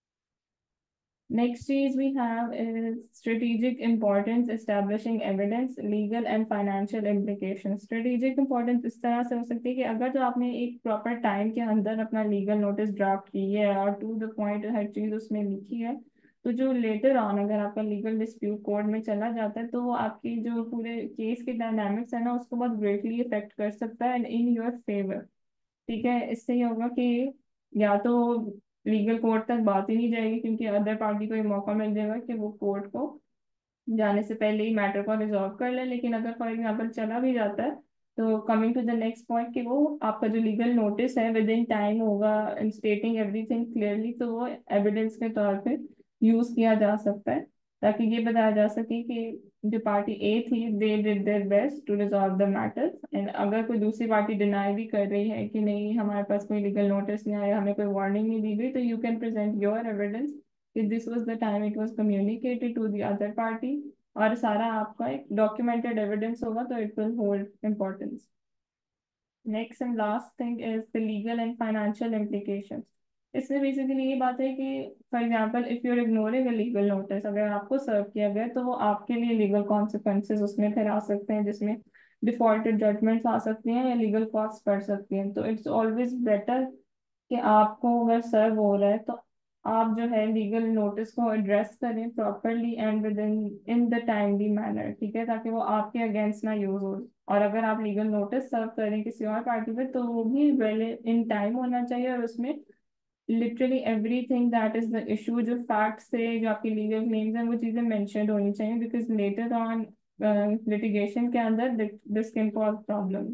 Next is we have is strategic importance, establishing evidence, legal and financial implications. Strategic importance इस तरह से हो सकती है कि अगर तो आपने एक प्रॉपर टाइम के अंदर अपना लीगल नोटिस ड्राफ्ट की है और टू द पॉइंट हर चीज उसमें लिखी है, तो जो लेटर ऑन अगर आपका लीगल डिस्प्यूट कोर्ट में चला जाता है तो वो आपकी जो पूरे केस के डायनामिक्स है ना उसको बहुत ग्रेटली इफेक्ट कर सकता है इन योर फेवर। ठीक है, इससे ये होगा कि या तो लीगल कोर्ट तक बात ही नहीं जाएगी क्योंकि अदर पार्टी को ये मौका मिल जाएगा कि वो कोर्ट को जाने से पहले ही मैटर को रिजॉल्व कर ले। लेकिन अगर फॉर एग्जाम्पल चला भी जाता है तो coming to the next point कि वो आपका जो लीगल नोटिस है विद इन टाइम होगा इन स्टेटिंग एवरीथिंग क्लियरली, तो वो एविडेंस के तौर पे यूज किया जा सकता है ताकि ये बताया जा सके कि जो पार्टी ए थी they did their best to resolve the matter. And अगर कोई दूसरी पार्टी डिनाई भी कर रही है कि नहीं हमारे पास कोई लीगल नोटिस नहीं आया, हमें कोई वार्निंग नहीं दी गई, तो you can present your evidence कि this was the time it was communicated to the other party, और सारा आपका एक डॉक्यूमेंटेड एविडेंस होगा तो it will hold importance. Next and last thing is the legal and financial implications. इसमें basically ये बात है कि for example if you are ignoring a legal notice, अगर आपको सर्व किया गया तो वो आपके लिए लीगल कॉन्सिक्वेंसेस उसमें फिर आ सकते हैं, जिसमें डिफॉल्टेड जजमेंट्स आ सकती हैं या लीगल कॉस्ट पड़ सकती हैं। तो इट्स ऑलवेज बेटर कि आपको अगर सर्व हो रहा है तो आप जो है लीगल नोटिस को एड्रेस करें properly and within in the timely manner, ठीक है, ताकि वो आपके अगेंस्ट ना यूज हो। और अगर आप लीगल नोटिस सर्व करें किसी और पार्टी पे तो वो भी वेल इन टाइम होना चाहिए और उसमें literally everything that is the issue, जो फैक्ट से जो आपकी लीगल क्लेम्स हैं वो चीज़ें मेंशन्ड होनी चाहिए, बिकॉज लेटर ऑन लिटिगेशन के अंदर दिस कैन कॉज प्रॉब्लम।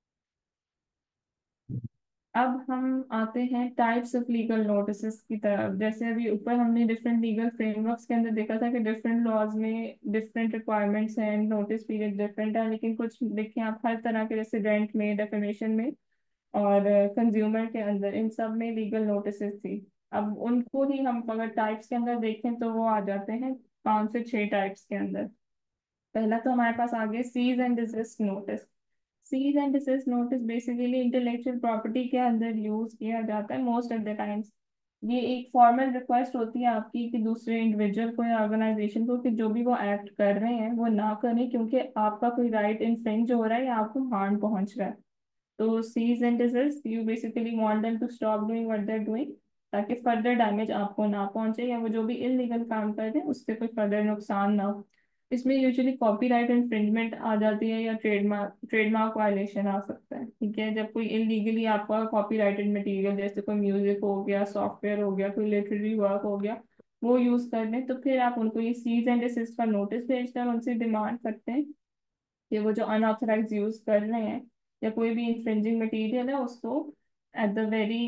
अब हम आते हैं टाइप्स ऑफ लीगल नोटिसेस की तरफ। जैसे अभी ऊपर हमने डिफरेंट लीगल फ्रेमवर्क्स के अंदर देखा था कि डिफरेंट लॉज में डिफरेंट रिक्वायरमेंट्स हैं, नोटिस पीरियड डिफरेंट है, लेकिन कुछ देखें आप हर तरह के, जैसे रेंट में, डेफेमेशन में और कंज्यूमर के अंदर, इन सब में लीगल नोटिसेस थी। अब उनको ही हम अगर टाइप्स के अंदर देखें तो वो आ जाते हैं पांच से छह टाइप्स के अंदर। पहला तो हमारे पास आ गया cease and desist notice. Cease and desist notice basically intellectual property के अंदर यूज किया जाता है मोस्ट ऑफ द टाइम्स। ये एक फॉर्मल रिक्वेस्ट होती है आपकी कि दूसरे इंडिविजुअल को या ऑर्गेनाइजेशन को कि जो भी वो एक्ट कर रहे हैं वो ना करें क्योंकि आपका कोई राइट इन्फ्रिंज हो रहा है या आपको हार्म पहुंच रहा है। तो cease and desist you basically want them to stop doing what they are doing, ताकि फर्दर डैमेज आपको ना पहुंचे या वो जो भी इलीगल काम कर रहे हैं उससे कोई फर्दर नुकसान ना हो। इसमें यूजुअली कॉपीराइट इन्फ्रिंजमेंट आ जाती है या ट्रेडमार्क ट्रेडमार्क वायलेशन आ सकता है। ठीक है, जब कोई इलीगली आपका कॉपीराइटेड मटेरियल जैसे कोई म्यूजिक हो गया, सॉफ्टवेयर हो गया, कोई लिटरेरी वर्क हो गया, वो यूज कर लें तो फिर आप उनको ये सीज एंड डिसिस्ट का नोटिस भेजते हैं और उनसे डिमांड करते हैं कि वो जो अनऑथराइज यूज कर रहे हैं या कोई भी इंफ्रिंजिंग मटेरियल है उसको at the very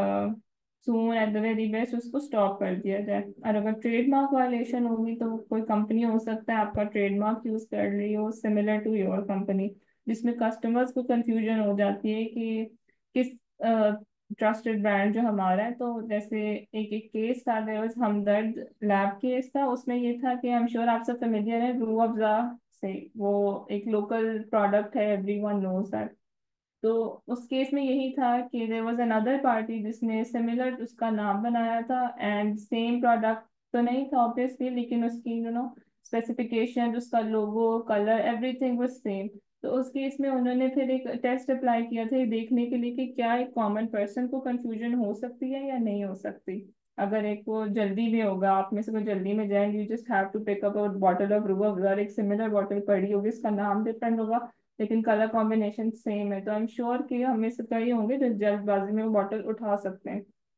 soon, at the very best उसको स्टॉप कर दिया जाए। और अगर ट्रेडमार्क वायलेशन होगी तो कोई कंपनी हो सकता है आपका ट्रेडमार्क यूज कर रही हो सिमिलर टू योर कंपनी, जिसमें कस्टमर्स को कंफ्यूजन हो जाती है कि किस ट्रस्टेड ब्रांड जो हमारा है। तो जैसे एक एक केस था, there was Hamdard lab case था, उसमें ये था कि आई एम श्योर आप सब फेमिलियर है रूह अफ़ज़ा से, वो एक लोकल प्रोडक्ट है, एवरीवन नोज दैट। तो उस केस में यही था कि देयर वाज अनदर पार्टी जिसने सिमिलर उसका नाम बनाया था एंड सेम प्रोडक्ट तो नहीं था ऑब्वियसली, लेकिन उसकी यू नो स्पेसिफिकेशन, उसका logo, colour, everything was same. तो उस केस में उन्होंने फिर एक टेस्ट अप्लाई किया था ये देखने के लिए कि क्या एक कॉमन पर्सन को कंफ्यूजन हो सकती है या नहीं हो सकती। अगर एक को जल्दी भी होगा, आप में से कोई जल्दी में जाए, you just have to pick up a bottle of Rooh Afza, एक सिमिलर बॉटल पड़ी होगी, इसका नाम डिफरेंट होगा लेकिन कलर कॉम्बिनेशन सेम है, तो आई एम श्योर कि हमें से कई होंगे जो जल्दबाजी में वो बॉटल उठा सकते हैं।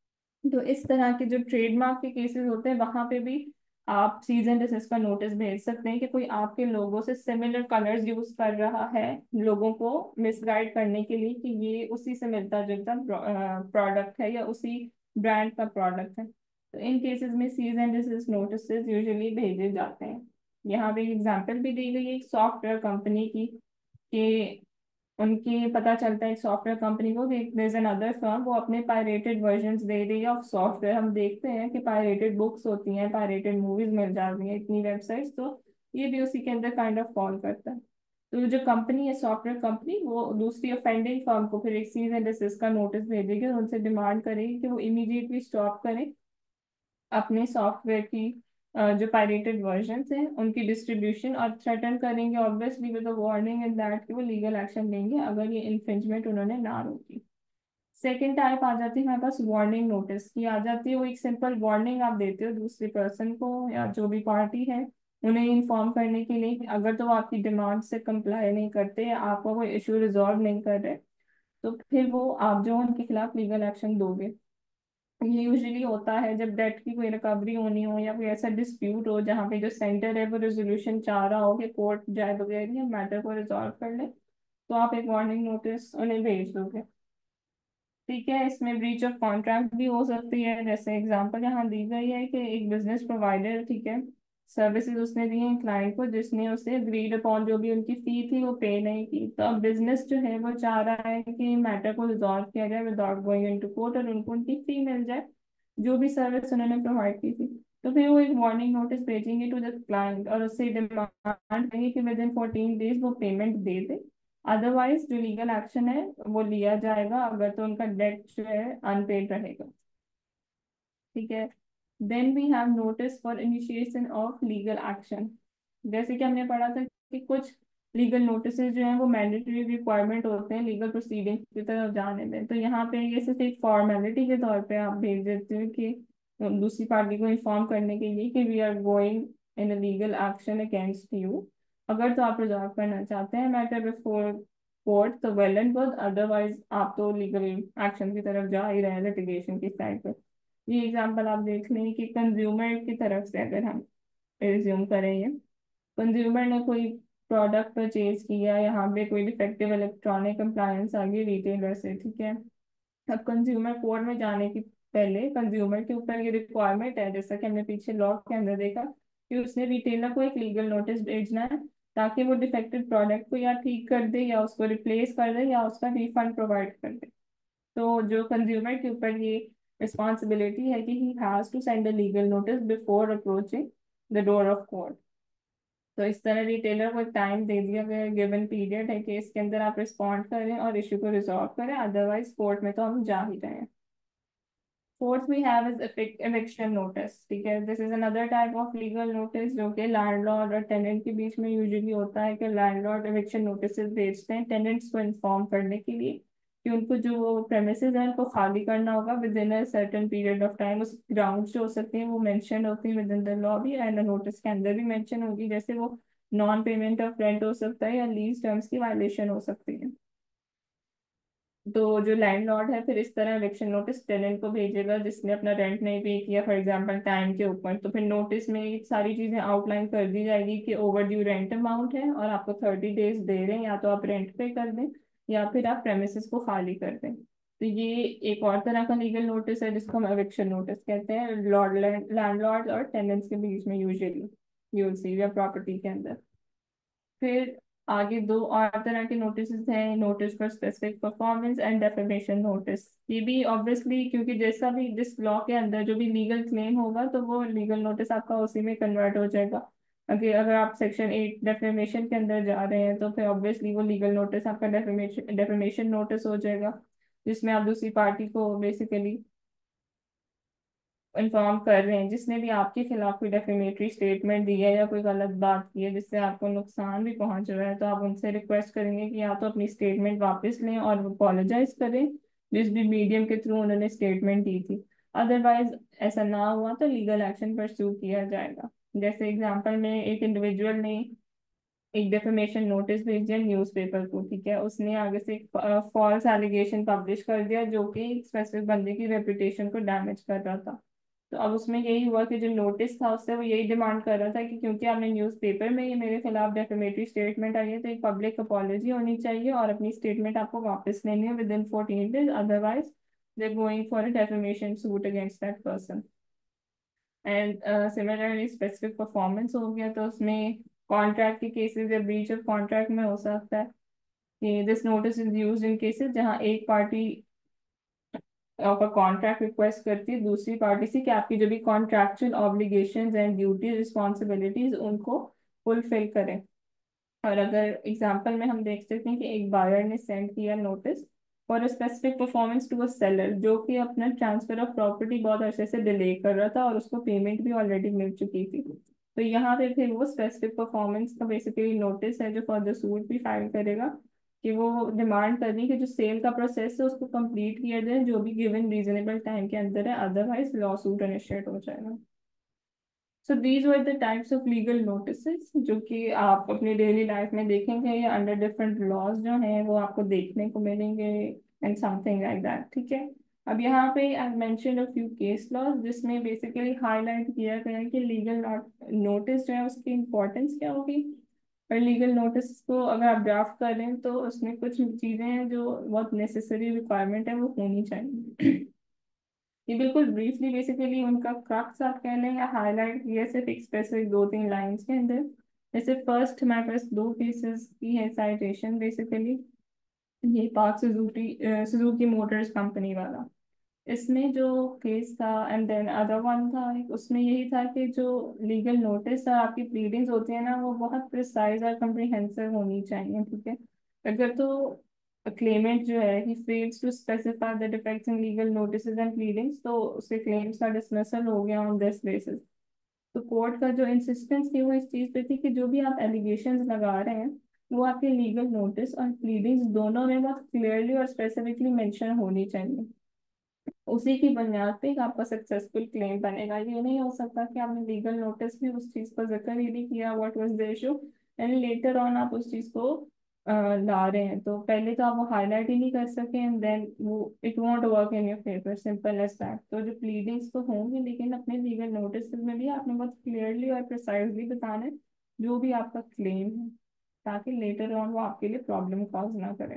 तो इस तरह के जो ट्रेडमार्क के केसेस होते हैं वहां पे भी आप सीज एंड डिसीज का नोटिस भेज सकते हैं कि कोई आपके लोगों से सिमिलर कलर्स यूज कर रहा है, लोगों को मिसगाइड करने के लिए कि ये उसी से मिलता जुलता प्रोडक्ट है या उसी ब्रांड का प्रोडक्ट है। तो इन केसेस में cease and desist notice usually भेजे जाते हैं। यहाँ पे एक एग्जांपल भी दी गई है एक सॉफ्टवेयर कंपनी की, कि उनकी पता चलता है एक सॉफ्टवेयर कंपनी को कि देयर इज अनदर फर्म, वो अपने पायरेटेड वर्जन्स दे रही है ऑफ सॉफ्टवेयर। हम देखते हैं कि पायरेटेड बुक्स होती हैं, पायरेटेड मूवीज मिल जाती हैं इतनी वेबसाइट्स, तो ये भी उसी के अंदर काइंड ऑफ फॉल करता है। तो जो कंपनी है सॉफ्टवेयर कंपनी, वो दूसरी ऑफेंडिंग फर्म को फिर एक सीज एंड डिसीज का नोटिस भेजेगी और उनसे डिमांड करेगी कि वो इमीडिएटली स्टॉप करें अपने सॉफ्टवेयर की अ, जो पायरेटेड वर्जन्स हैं उनकी डिस्ट्रीब्यूशन, और थ्रेटन करेंगे obviously with warning in that कि वो लीगल एक्शन लेंगे अगर ये इन्फ्रिंजमेंट उन्होंने ना रोकी। सेकेंड टाइप आ जाती है हमारे पास वार्निंग नोटिस की। आ जाती है वो एक सिंपल वार्निंग आप देते हो दूसरी पर्सन को या जो भी पार्टी है, उन्हें इन्फॉर्म करने के लिए कि अगर तो वो आपकी डिमांड से कंप्लाई नहीं करते या आपका कोई इशू रिजॉल्व नहीं कर रहे, तो फिर वो आप जो उनके खिलाफ लीगल एक्शन दोगे। ये यूजुअली होता है जब डेट की कोई रिकवरी होनी हो या कोई ऐसा डिस्प्यूट हो जहाँ पे जो सेंटर है वो रेजोल्यूशन चाह रहा हो कि कोर्ट जाए बगैर ही मैटर को रिजॉल्व कर ले, तो आप एक वार्निंग नोटिस उन्हें भेज दोगे। ठीक है, इसमें ब्रीच ऑफ कॉन्ट्रैक्ट भी हो सकती है। जैसे एग्जांपल यहाँ दी गई है कि एक बिजनेस प्रोवाइडर, ठीक है, सर्विसेज उसने दी हैं क्लाइंट को जिसने उसे अग्रीड अपॉन जो भी उनकी फी थी वो पे नहीं की, तो अब बिजनेस जो है वो चाह रहा है कि मैटर को रिजॉल्व किया जाए विदाउट गोइंग इनटू कोर्ट और उनको उनकी फी मिल जाए जो भी सर्विस उन्होंने प्रोवाइड की थी। तो फिर वो एक वार्निंग नोटिस भेजेंगे टू द क्लाइंट और उससे डिमांड करेंगे कि विद इन फोर्टीन डेज वो पेमेंट दे दे, अदरवाइज जो लीगल एक्शन है वो लिया जाएगा अगर तो उनका डेट जो है अनपेड रहेगा। ठीक है, then we have notice for initiation of legal action. जैसे कि हमने पढ़ा था कि कुछ लीगल नोटिस जो हैं वो मैंडेटरी रिक्वायरमेंट होते हैं लीगल प्रोसीडिंग की तरफ जाने में, तो यहाँ पे ये सिर्फ एक फॉर्मेलिटी के तौर पे आप भेज देते हो कि दूसरी पार्टी को इन्फॉर्म करने के लिए कि we are going in a legal action against you. अगर तो आप रिजॉल्व करना चाहते हैं मैटर बिफोर कोर्ट तो वेल एंड गुड, अदरवाइज आप तो लीगल एक्शन की तरफ जा ही रहे हैं लिटिगेशन की साइड पे। ये एग्जांपल आप देख लें कि कंज्यूमर की तरफ से अगर हम रिज्यूम करें, ये कंज्यूमर ने कोई प्रोडक्ट परचेज किया, यहाँ पे कोई डिफेक्टिव इलेक्ट्रॉनिक कंप्लायंस आ गई रिटेलर से, ठीक है। अब कंज्यूमर कोर्ट में जाने की पहले कंज्यूमर के ऊपर ये रिक्वायरमेंट है, जैसा कि हमने पीछे लॉ के अंदर देखा, कि उसने रिटेलर को एक लीगल नोटिस भेजना है ताकि वो डिफेक्टिव प्रोडक्ट को या ठीक कर दे या उसको रिप्लेस कर दे या उसका रिफंड प्रोवाइड कर दे। तो जो कंज्यूमर के ऊपर ये रिस्पॉन्सिबिलिटी है कि he has to send a legal notice before approaching the door of court. तो इस तरह रिटेलर को टाइम दे दिया गया, गिवन पीरियड है कि इसके अंदर आप रिस्पॉन्ड करें और इशू को रिजॉल्व करें, अदरवाइज कोर्ट में तो हम जा ही रहे हैं। Fourth we have is eviction notice. ठीक है, this is another type of legal notice जो कि लैंडलॉर्ड और टेनेंट के बीच में यूजुअली होता है कि लैंडलॉर्ड eviction नोटिस भेजते हैं टेनेंट्स को इन्फॉर्म करने के लिए कि उनको जो प्रेमिसेस हैं उनको खाली करना होगा within a certain period of time. उस ग्राउंड जो हो सकती हैं वो मेंशन होती है विद इन द लॉ भी, एंड नोटिस के अंदर भी मेंशन होगी, जैसे वो नॉन पेमेंट ऑफ रेंट हो सकता है या लीज टर्म्स की वायलेशन हो सकती है। तो जो लैंडलॉर्ड है फिर इस तरह एविक्शन नोटिस टेनेंट को भेजेगा जिसने अपना रेंट नहीं पे किया फॉर एग्जांपल टाइम के ऊपर, तो फिर नोटिस में ये सारी चीजें आउटलाइन कर दी जाएगी कि ओवर ड्यू रेंट अमाउंट है और आपको थर्टी डेज दे रहे हैं, या तो आप रेंट पे कर दें या फिर आप प्रेमिसेस को खाली कर दें। तो ये एक और तरह का लीगल नोटिस है जिसको हम एविक्शन नोटिस कहते हैं, लॉर्ड लैंडलॉर्ड और टेनेंट्स के बीच में यूजुअली यूल सी या प्रॉपर्टी के अंदर। फिर आगे दो और तरह के नोटिस हैं, notice for specific performance and defamation notice. ये भी ऑब्वियसली क्योंकि जैसा भी जिस लॉ के अंदर जो भी लीगल क्लेम होगा तो वो लीगल नोटिस आपका उसी में कन्वर्ट हो जाएगा। अगर अगर आप सेक्शन एट डेफेमेशन के अंदर जा रहे हैं तो फिर ऑब्वियसली वो लीगल नोटिस आपका डेफेमेशन डेफेमेशन नोटिस हो जाएगा, जिसमें आप दूसरी पार्टी को बेसिकली इन्फॉर्म कर रहे हैं जिसने भी आपके खिलाफ कोई डेफेमेटरी स्टेटमेंट दी है या कोई गलत बात की है जिससे आपको नुकसान भी पहुंच रहा है, तो आप उनसे रिक्वेस्ट करेंगे कि या तो अपनी स्टेटमेंट वापस लें और अपोलोजाइज करें जिस भी मीडियम के थ्रू उन्होंने स्टेटमेंट दी थी। अदरवाइज ऐसा ना हुआ तो लीगल एक्शन परस्यू किया जाएगा। जैसे एग्जांपल में एक इंडिविजुअल ने एक डेफेमेशन नोटिस भेज दिया न्यूज़पेपर को, ठीक है, उसने आगे से एक फॉल्स एलिगेशन पब्लिश कर दिया जो कि एक स्पेसिफिक बंदे की रेपुटेशन को डैमेज कर रहा था। तो अब उसमें यही हुआ कि जो नोटिस था उससे वो यही डिमांड कर रहा था कि क्योंकि आपने न्यूज़पेपर में ये मेरे खिलाफ डेफेमेटरी स्टेटमेंट आई है तो एक पब्लिक अपॉलजी होनी चाहिए और अपनी स्टेटमेंट आपको वापस लेनी है within fourteen days, otherwise they going for a defamation suit against that person. And similarly specific performance हो गया तो उसमें कॉन्ट्रैक्ट के केसेस या ब्रीच ऑफ कॉन्ट्रैक्ट में हो सकता है कि this notice is used in cases जहां एक पार्टी का कॉन्ट्रैक्ट रिक्वेस्ट करती है दूसरी पार्टी से कि आपकी जो भी contractual obligations and duties responsibilities उनको फुलफिल करें। और अगर एग्जांपल में हम देख सकते हैं कि एक बायर ने सेंड किया notice for a specific performance to a seller जो कि अपना ट्रांसफर ऑफ प्रॉपर्टी बहुत अरसे से डिले कर रहा था और उसको पेमेंट भी ऑलरेडी मिल चुकी थी। तो यहाँ पे फिर वो स्पेसिफिक परफॉर्मेंस का बेसिकली नोटिस है जो फर्दर सूट भी फाइल करेगा कि वो डिमांड कर रही है कि जो सेल का प्रोसेस है उसको कंप्लीट किया जाए जो भी गिवन रीजनेबल टाइम के अंदर है, अदरवाइज लॉ सूट इनिशिएट हो जाएगा। So these were the types of legal notices जो कि आप अपनी डेली लाइफ में देखेंगे या अंडर डिफरेंट लॉज जो हैं वो आपको देखने को मिलेंगे एंड समथिंग लाइक दैट, ठीक है। अब यहाँ पे I mention a few case laws जिसमें बेसिकली हाईलाइट किया गया है कि लीगल नोटिस जो है उसकी इम्पोर्टेंस क्या होगी। और लीगल नोटिस को अगर आप ड्राफ्ट कर रहे हैं तो उसमें कुछ चीज़ें हैं जो बहुत नेसेसरी रिक्वायरमेंट है वो होनी चाहिए। ये बिल्कुल ब्रीफली बेसिकली उनका क्रक्स आप कह लें या हाईलाइट किया सिर्फ एक स्पेसिफिक दो तीन लाइंस के अंदर। जैसे फर्स्ट हमारे पास दो केसेस की है साइटेशन बेसिकली, ये park Suzuki Suzuki Motors company वाला। इसमें जो केस था एंड देन अदर वन था एक, उसमें यही था कि जो लीगल नोटिस था आपकी प्लीडिंग्स होती है ना वो बहुत प्रिसाइज और कम्प्रिहेंसिव होनी चाहिए, ठीक है। अगर तो क्लेमेंट जो है he fails to specify the defects in legal notices and pleadings तो उसके क्लेम्स का डिसमिसल हो गया ऑन दिस बेसिस। तो कोर्ट का जो इंसिस्टेंस थी वो इस चीज़ पे थी कि जो भी आप एलिगेशंस लगा रहे हैं वो आपके लीगल नोटिस और प्लीडिंग्स दोनों में बहुत क्लियरली और स्पेसिफिकली मेंशन होनी चाहिए। उसी की बुनियाद पे एक आपका सक्सेसफुल क्लेम बनेगा। ये नहीं हो सकता कि आपने लीगल नोटिस में उस चीज का जिक्र ही नहीं किया what was the issue and later on आप उस चीज को अ, ला रहे हैं तो पहले तो आप वो हाईलाइट ही नहीं कर सके एंड देन वो it won't work in your favour, simple as that. तो जो प्लीडिंग्स तो होंगी लेकिन अपने लीगल नोटिस में भी आपने बहुत क्लियरली और प्रिसाइजली बताना है जो भी आपका क्लेम है ताकि लेटर ऑन वो आपके लिए प्रॉब्लम कॉज ना करे।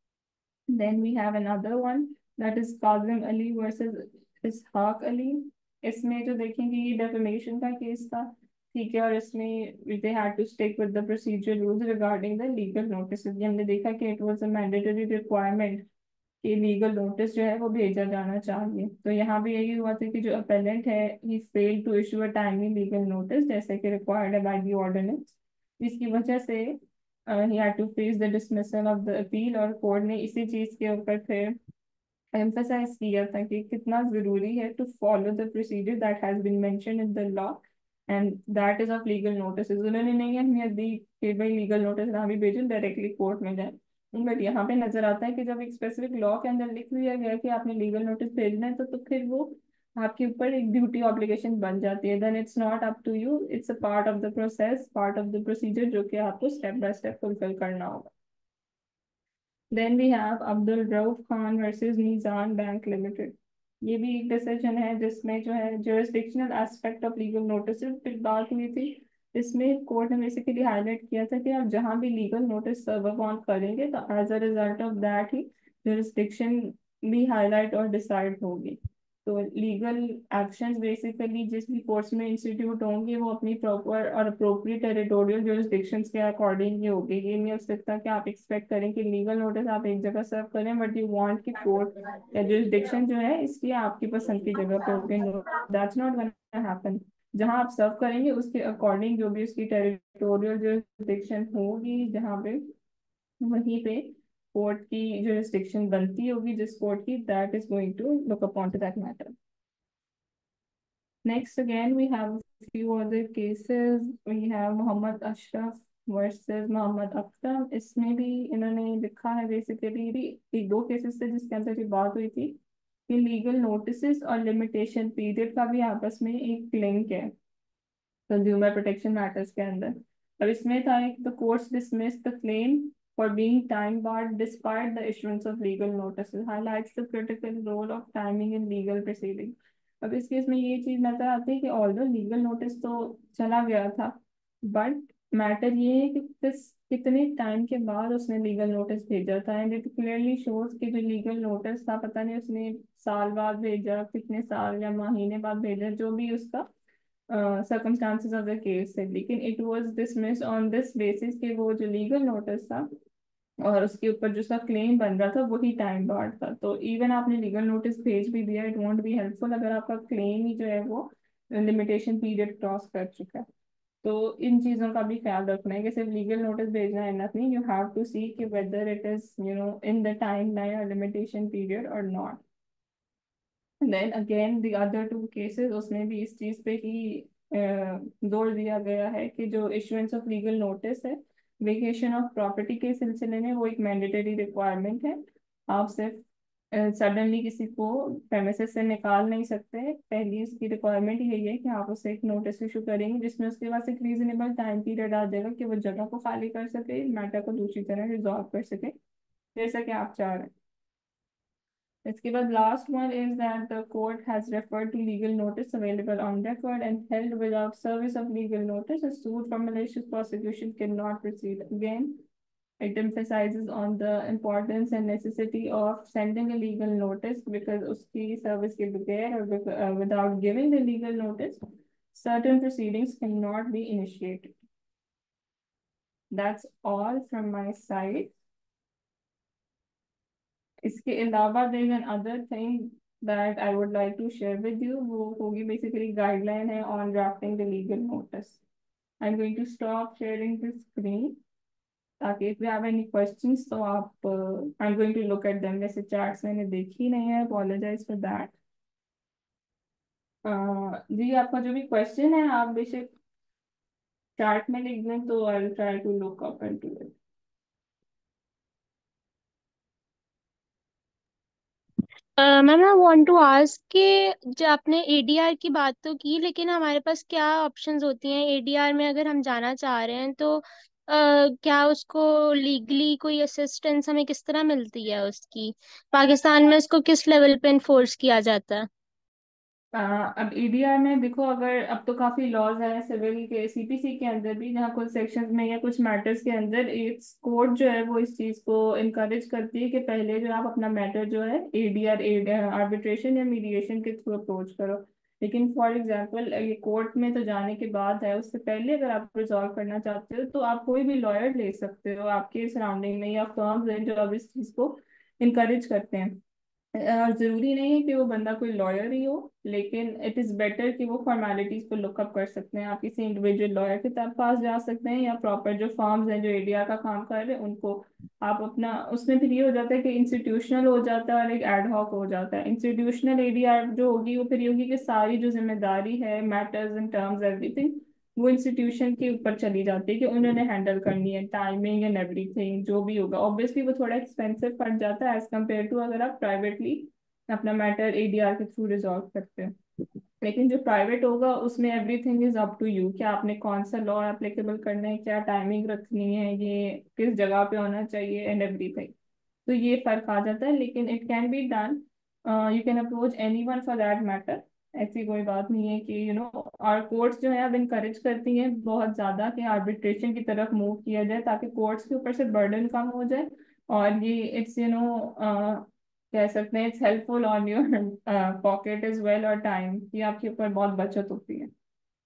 Then we have another one that is Kazim Ali versus Ishaq Ali. इसमें जो देखेंगे ये defamation का केस था, ठीक है, और इसमें they had to stick with the procedure rules regarding the legal notices। ये हमने देखा कि it was a mandatory requirement कि लीगल नोटिस जो है वो भेजा जाना चाहिए। तो यहाँ भी यही हुआ था कि जो अपेलेंट है he failed to issue a timely legal notice जैसे कि रिक्वायर्ड है बाय द ऑर्डिनेंस, जिसकी वजह से he had to face the dismissal of the appeal. और कोर्ट ने इसी चीज के ऊपर फिर एम्फसाइज किया था कि कितना जरूरी है to follow the procedure that has been mentioned in the law and that is of legal notice. उन्होंने नहीं अहमियत दी कि भाई लीगल नोटिस ना भी भेजो डायरेक्टली कोर्ट में जाए, बट यहाँ पे नजर आता है कि जब एक स्पेसिफिक लॉ के अंदर लिख दिया गया कि आपने लीगल नोटिस भेजना है तो तो फिर वो आपके ऊपर एक ड्यूटी ऑब्लिगेशन बन जाती है। Then it's not up to you, it's a part of the process, part of the procedure जो कि आपको स्टेप बाय स्टेप फुलफिल करना होगा। Then we have Abdul Rauf Khan versus Meezan bank limited. ये भी एक डिसीजन है जिसमें जो है jurisdictional aspect of legal notice पे बात हुई थी। इसमें कोर्ट ने बेसिकली हाईलाइट किया था कि आप जहां भी लीगल नोटिस सर्व ऑन करेंगे तो as a result of that he jurisdiction भी हाईलाइट और डिसाइड होगी। तो लीगल एक्शंस बेसिकली जिस भी कोर्ट्स में इंस्टीट्यूट होंगे वो अपनी प्रॉपर और अप्रोप्रिएट टेरिटोरियल जुरिस्डिक्शंस के अकॉर्डिंग ही होगी। ये नहीं हो सकता कि आप एक्सपेक्ट करें कि लीगल नोटिस आप एक जगह सर्व करें बट यू वांट कि कोर्ट या जुरिस्डिक्शन जो है इसकी आपकी पसंद की जगह पे होगी। No, that's not gonna happen. जहां आप सर्व करेंगे उसके अकॉर्डिंग जो भी उसकी टेरिटोरियल जुरिस्डिक्शन होगी जहाँ पे वहीं पे कोर्ट की जुरिस्डिक्शन बनती होगी जिस कोर्ट की, that is going to look upon to that matter. Next, again, we have a few other cases. We have Mohammed Ashraf versus Mohammed Akhtar. इसमें भी इन्होंने लिखा है बेसिकली एक दो केसेस थे जिसके अंदर ये बात हुई थी कि लीगल नोटिसेस और लिमिटेशन पीरियड का भी आपस में एक लिंक है कंज्यूमर प्रोटेक्शन मैटर्स के अंदर। अब इसमें था एक, the courts dismiss the claim for being time barred despite the issuance of legal notice, highlights the critical role of timing in legal proceeding. अब इस केस में ये चीज नजर आती है कि ऑल्दो लीगल नोटिस तो चला गया था, बट मैटर ये है कि किस कितने टाइम के बाद उसने लीगल नोटिस भेजा था। एंड इट क्लियरली शोज कि जो लीगल नोटिस था, पता नहीं उसने साल बाद भेजा, कितने साल या महीने बाद भेजा, जो भी उसका सर्कमस्टांसिस ऑफ द केस है, लेकिन it was dismiss on this basis कि वो जो लीगल नोटिस था और उसके ऊपर जो उसका क्लेम बन रहा था वही टाइम बार्ड था। तो इवन आपने लीगल नोटिस भेज भी दिया, इट वॉन्ट बी हेल्पफुल अगर आपका क्लेम ही जो है वो लिमिटेशन पीरियड क्रॉस कर चुका है। तो इन चीज़ों का भी ख्याल रखना है कि सिर्फ लीगल नोटिस भेजना इनफ नहीं, यू हैव टू सी कि whether it is you know in the time line limitation period और not. Then again the other to cases, उसमें भी इस चीज़ पे ही अ, जोर दिया गया है कि जो इशुएंस ऑफ लीगल नोटिस है वेकेशन ऑफ प्रॉपर्टी के सिलसिले में, वो एक मैंडेटरी रिक्वायरमेंट है। आप सिर्फ सडनली किसी को प्रेमिसेस से निकाल नहीं सकते। पहली इसकी रिक्वायरमेंट यही है कि आप उसे एक नोटिस इशू करेंगे जिसमें उसके पास एक रीजनेबल टाइम पीरियड आ जाएगा कि वो जगह को खाली कर सके, मैटर को दूसरी तरह रिजॉल्व कर सके जैसा कि आप चाह रहे हैं। इसके बाद last one is that the court has referred to legal notice available on record and held without service of legal notice a suit for malicious prosecution cannot proceed. Again, it emphasizes on the importance and necessity of sending a legal notice because uski service ke bagair or bec- uh, without giving the legal notice, certain proceedings cannot be initiated. That's all from my side. इसके अलावा there an other thing that I would like to share with you, वो होगी basically guideline है on drafting the legal notice. I am going to stop sharing the screen ताकि if you have any questions तो आप, I am going to look at them. वैसे chats मैंने देखी नहीं है, अपोलोजाइज फॉर दैट। जी आपका जो भी क्वेश्चन है आप बेशक चार्ट में लिख दें तो I will try to look up into it. Ma'am I want to ask कि जो आपने एडीआर की बात तो की, लेकिन हमारे पास क्या ऑप्शंस होती हैं एडीआर में अगर हम जाना चाह रहे हैं तो अ, क्या उसको लीगली कोई असिस्टेंस हमें किस तरह मिलती है उसकी? पाकिस्तान में उसको किस लेवल पे इन्फोर्स किया जाता है? आ, अब ईडीआर में देखो, अगर अब तो काफी लॉज हैं सिविल के सीपीसी के अंदर भी, जहाँ कुछ सेक्शंस में या कुछ मैटर्स के अंदर इट्स कोर्ट जो है वो इस चीज को इनकरेज करती है कि पहले जो आप अपना मैटर जो है एडीआर आर्बिट्रेशन या मीडिएशन के थ्रू अप्रोच करो। लेकिन फॉर एग्जांपल ये कोर्ट में तो जाने के बाद है, उससे पहले अगर आप रिजॉल्व करना चाहते हो तो आप कोई भी लॉयर ले सकते हो आपके सराउंडिंग में, या फर्म्स हैं जो अब इस चीज को इनकरेज करते हैं। और जरूरी नहीं है कि वो बंदा कोई लॉयर ही हो, लेकिन इट इज बेटर कि वो फॉर्मेलिटीज को लुकअप कर सकते हैं। आप किसी इंडिविजुअल लॉयर के तरफ पास जा सकते हैं, या प्रॉपर जो फर्म्स हैं जो एडीआर का काम कर रहे हैं उनको आप अपना, उसमें फिर ये हो जाता है कि इंस्टीट्यूशनल हो जाता है और एक एडहॉक हो जाता है। इंस्टीट्यूशनल एडीआर जो होगी वो फिर ये होगी कि सारी जो जिम्मेदारी है, मैटर्स एंड टर्म्स एवरीथिंग, वो इंस्टीट्यूशन के ऊपर चली जाती है कि उन्होंने हैंडल करनी है, टाइमिंग एंड एवरीथिंग जो भी होगा। ऑब्वियसली वो थोड़ा एक्सपेंसिव पड़ जाता है एज कम्पेयर टू अगर आप प्राइवेटली अपना मैटर एडीआर के थ्रू रिजॉल्व करते हैं। लेकिन जो प्राइवेट होगा उसमें everything is up to you, क्या आपने कौन सा लॉ एप्लीकेबल करना है, क्या टाइमिंग रखनी है, ये किस जगह पे होना चाहिए एंड एवरीथिंग। तो ये फर्क आ जाता है, लेकिन it can be done, you can approach any one for that matter. ऐसी कोई बात नहीं है कि यू नो, और कोर्ट्स जो है अब इनकरेज करती हैं बहुत ज़्यादा कि आर्बिट्रेशन की तरफ मूव किया जाए ताकि कोर्ट्स के ऊपर से बर्डन कम हो जाए। और ये इट्स यू नो कह सकते हैं it's helpful on your pocket is well, और टाइम ये आपके ऊपर बहुत बचत होती है।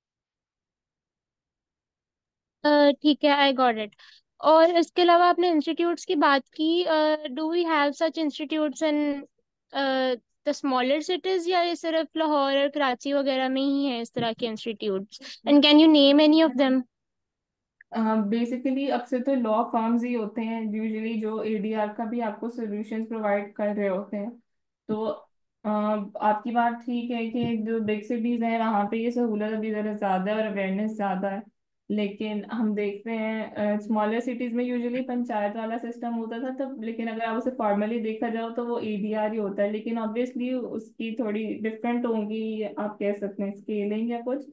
अ, ठीक है, आई गॉट इट। और इसके अलावा आपने इंस्टीट्यूट्स की बात की, do we have such institutes in the smaller cities, या ये सिर्फ लाहौर और कराची वगैरह में ही है इस तरह के institutes? And can you name any of them? Basically अब से तो लॉ फर्म्स ही होते हैं यूजुअली जो एडीआर का भी आपको सॉल्यूशंस प्रोवाइड कर रहे होते हैं। तो अ, आपकी बात ठीक है कि जो बिग सिटीज हैं वहाँ पे ये सहूलत अभी ज़रा ज़्यादा है और अवेयरनेस ज़्यादा है। लेकिन हम देखते हैं स्मॉलर सिटीज में यूजुअली पंचायत वाला सिस्टम होता था तब, लेकिन अगर आप उसे फॉर्मली देखा जाओ तो वो एडीआर ही होता है। लेकिन ऑब्वियसली उसकी थोड़ी डिफरेंट होंगी, आप कह सकते हैं स्केलिंग या कुछ।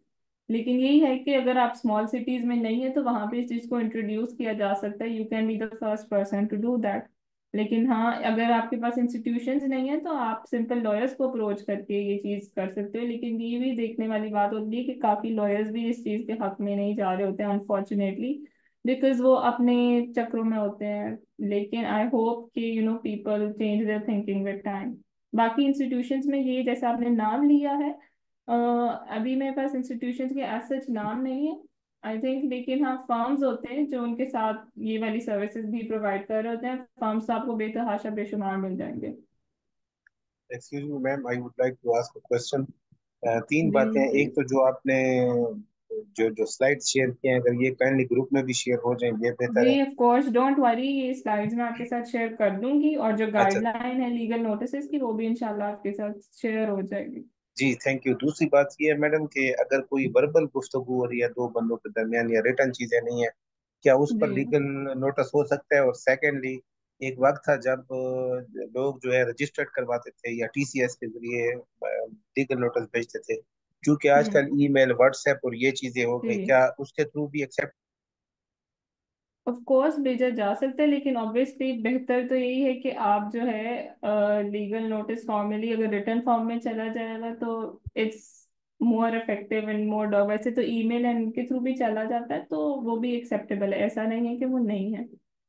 लेकिन यही है कि अगर आप स्मॉल सिटीज में नहीं है तो वहां पे इस चीज को इंट्रोड्यूस किया जा सकता है, you can be the first person to do that. लेकिन हाँ, अगर आपके पास इंस्टीट्यूशंस नहीं है तो आप सिंपल लॉयर्स को अप्रोच करके ये चीज कर सकते हो। लेकिन ये भी देखने वाली बात होती है कि काफी लॉयर्स भी इस चीज के हक में नहीं जा रहे होते हैं अनफॉर्चुनेटली, बिकॉज वो अपने चक्रों में होते हैं। लेकिन आई होप कि you know people change their thinking with time. बाकी इंस्टीट्यूशंस में ये जैसे आपने नाम लिया है, अ, अभी मेरे पास इंस्टीट्यूशंस के एज सच नाम नहीं है आई थिंक, लेकिन हाँ फर्म्स होते हैं जो उनके साथ ये वाली सर्विसेज भी प्रोवाइड कर रहे होते हैं। फर्म्स आपको बेतहाशा बेशुमार मिल जाएंगे। Excuse me ma'am, I would like to ask a question. तीन जी बातें हैं। एक प्लीज। तो जो आपने जो जो स्लाइड शेयर किए हैं, अगर ये काइंडली ग्रुप में भी शेयर हो जाए ये जी बेहतर है। ऑफ कोर्स, डोंट वरी, ये स्लाइड्स मैं आपके साथ शेयर कर दूंगी, और जो अच्छा, गाइडलाइन है लीगल नोटिस की वो भी इंशाल्लाह आपके साथ शेयर हो जाएगी। जी थैंक यू। दूसरी बात ये है मैडम कि अगर कोई वर्बल गुफ्तगू हो रही है दो बंदों के दरमियान या रिटर्न चीजें नहीं है, क्या उस जी पर लीगल नोटिस हो सकता है? और सेकेंडली, एक वक्त था जब अ, लोग जो है रजिस्टर्ड करवाते थे या टीसीएस के जरिए लीगल नोटिस भेजते थे। क्योंकि हम्म। आजकल ईमेल व्हाट्सएप और ये चीजें हो गई, जी क्या उसके थ्रू भी एक्सेप्ट? ऑफ कोर्स भेजा जा सकता है, लेकिन ऑब्वियसली बेहतर तो यही है कि आप जो है लीगल नोटिस फॉर्मली अगर रिटर्न फॉर्म में चला जाएगा तो it's more effective and more. वैसे तो ईमेल एंड के थ्रू भी चला जाता है तो वो भी एक्सेप्टेबल है, ऐसा नहीं है कि वो नहीं है।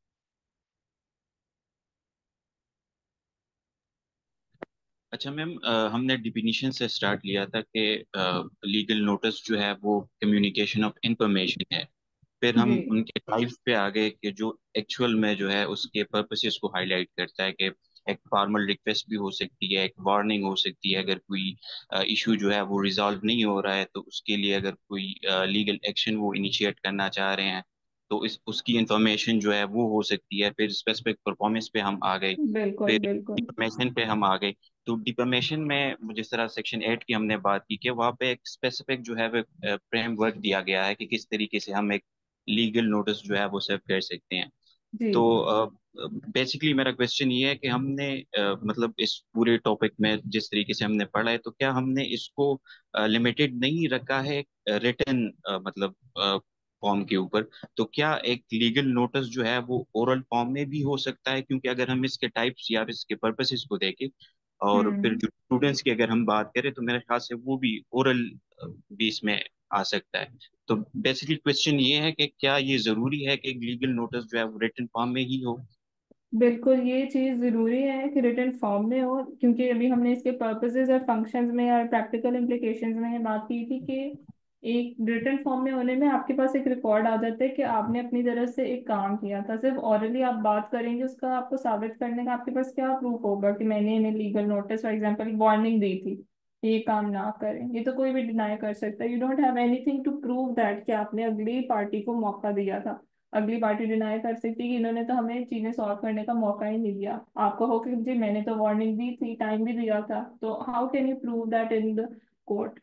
अच्छा मैम, अ, हमने डिफिनीशन से स्टार्ट लिया था कि लीगल नोटिस जो है वो कम्युनिकेशन ऑफ इंफॉर्मेशन है। फिर हम जी। उनके टाइप्स पे आ गए कि जो एक्चुअल में जो है उसके पर्पसेस को हाईलाइट करता है कि एक फॉर्मल रिक्वेस्ट भी हो सकती है, एक वार्निंग हो सकती है अगर कोई इशू जो है वो रिजॉल्व नहीं हो रहा है, तो उसके लिए अगर कोई लीगल एक्शन वो इनिशिएट करना चाह रहे हैं तो इस उसकी इंफॉर्मेशन जो है वो हो सकती है। फिर स्पेसिफिक परफॉर्मेंस पे हम आ गए, बिल्कुल फिर बिल्कुल। डिफॉर्मेशन पे हम आ गए। तो डिफॉर्मेशन में जिस तरह सेक्शन एट की हमने बात की कि वहाँ पे एक स्पेसिफिक जो है वो फ्रेमवर्क दिया गया है कि किस तरीके से हम एक लीगल नोटिस जो है वो सर्व कर सकते हैं। जी तो बेसिकली मेरा क्वेश्चन ये है कि हमने अ, मतलब इस पूरे टॉपिक में जिस तरीके से हमने पढ़ा है, तो क्या हमने इसको लिमिटेड नहीं रखा है रिटन मतलब फॉर्म के ऊपर? तो क्या एक लीगल नोटिस जो है वो ओरल फॉर्म में भी हो सकता है? क्योंकि अगर हम इसके टाइप्स या इसके पर्पसेस को देखें और फिर हम्म। जो स्टूडेंट्स की अगर हम बात करें, तो मेरे ख्याल से वो भी ओरल भी इसमें आ सकता है। तो बेसिकली क्वेश्चन ये है कि क्या ये जरूरी है कि लीगल नोटिस जो है वो रिटन फॉर्म में ही हो? बिल्कुल ये चीज़ ज़रूरी है कि रिटर्न फॉर्म में हो, क्योंकि अभी हमने इसके पर्पसेस और फंक्शंस में और प्रैक्टिकल इम्प्लीकेशंस में ये बात की थी कि एक रिटर्न फॉर्म में होने में आपके पास एक रिकॉर्ड आ जाता है कि आपने अपनी तरफ से एक काम किया था। सिर्फ ऑरली आप बात करेंगे, उसका आपको साबित करने का आपके पास क्या प्रूफ होगा कि मैंने इन्हें legal notice for example warning दी थी कि ये काम ना करें। ये तो कोई भी डिनाई कर सकता है, you don't have anything to prove that कि आपने अगली पार्टी को मौका दिया था। अगली पार्टी डिनाई कर सकती है कि इन्होंने तो हमें चीजें सॉल्व करने का मौका ही नहीं दिया। आपको हो कि जी मैंने तो वार्निंग दी थी, टाइम भी दिया था, तो how can you prove that in the court?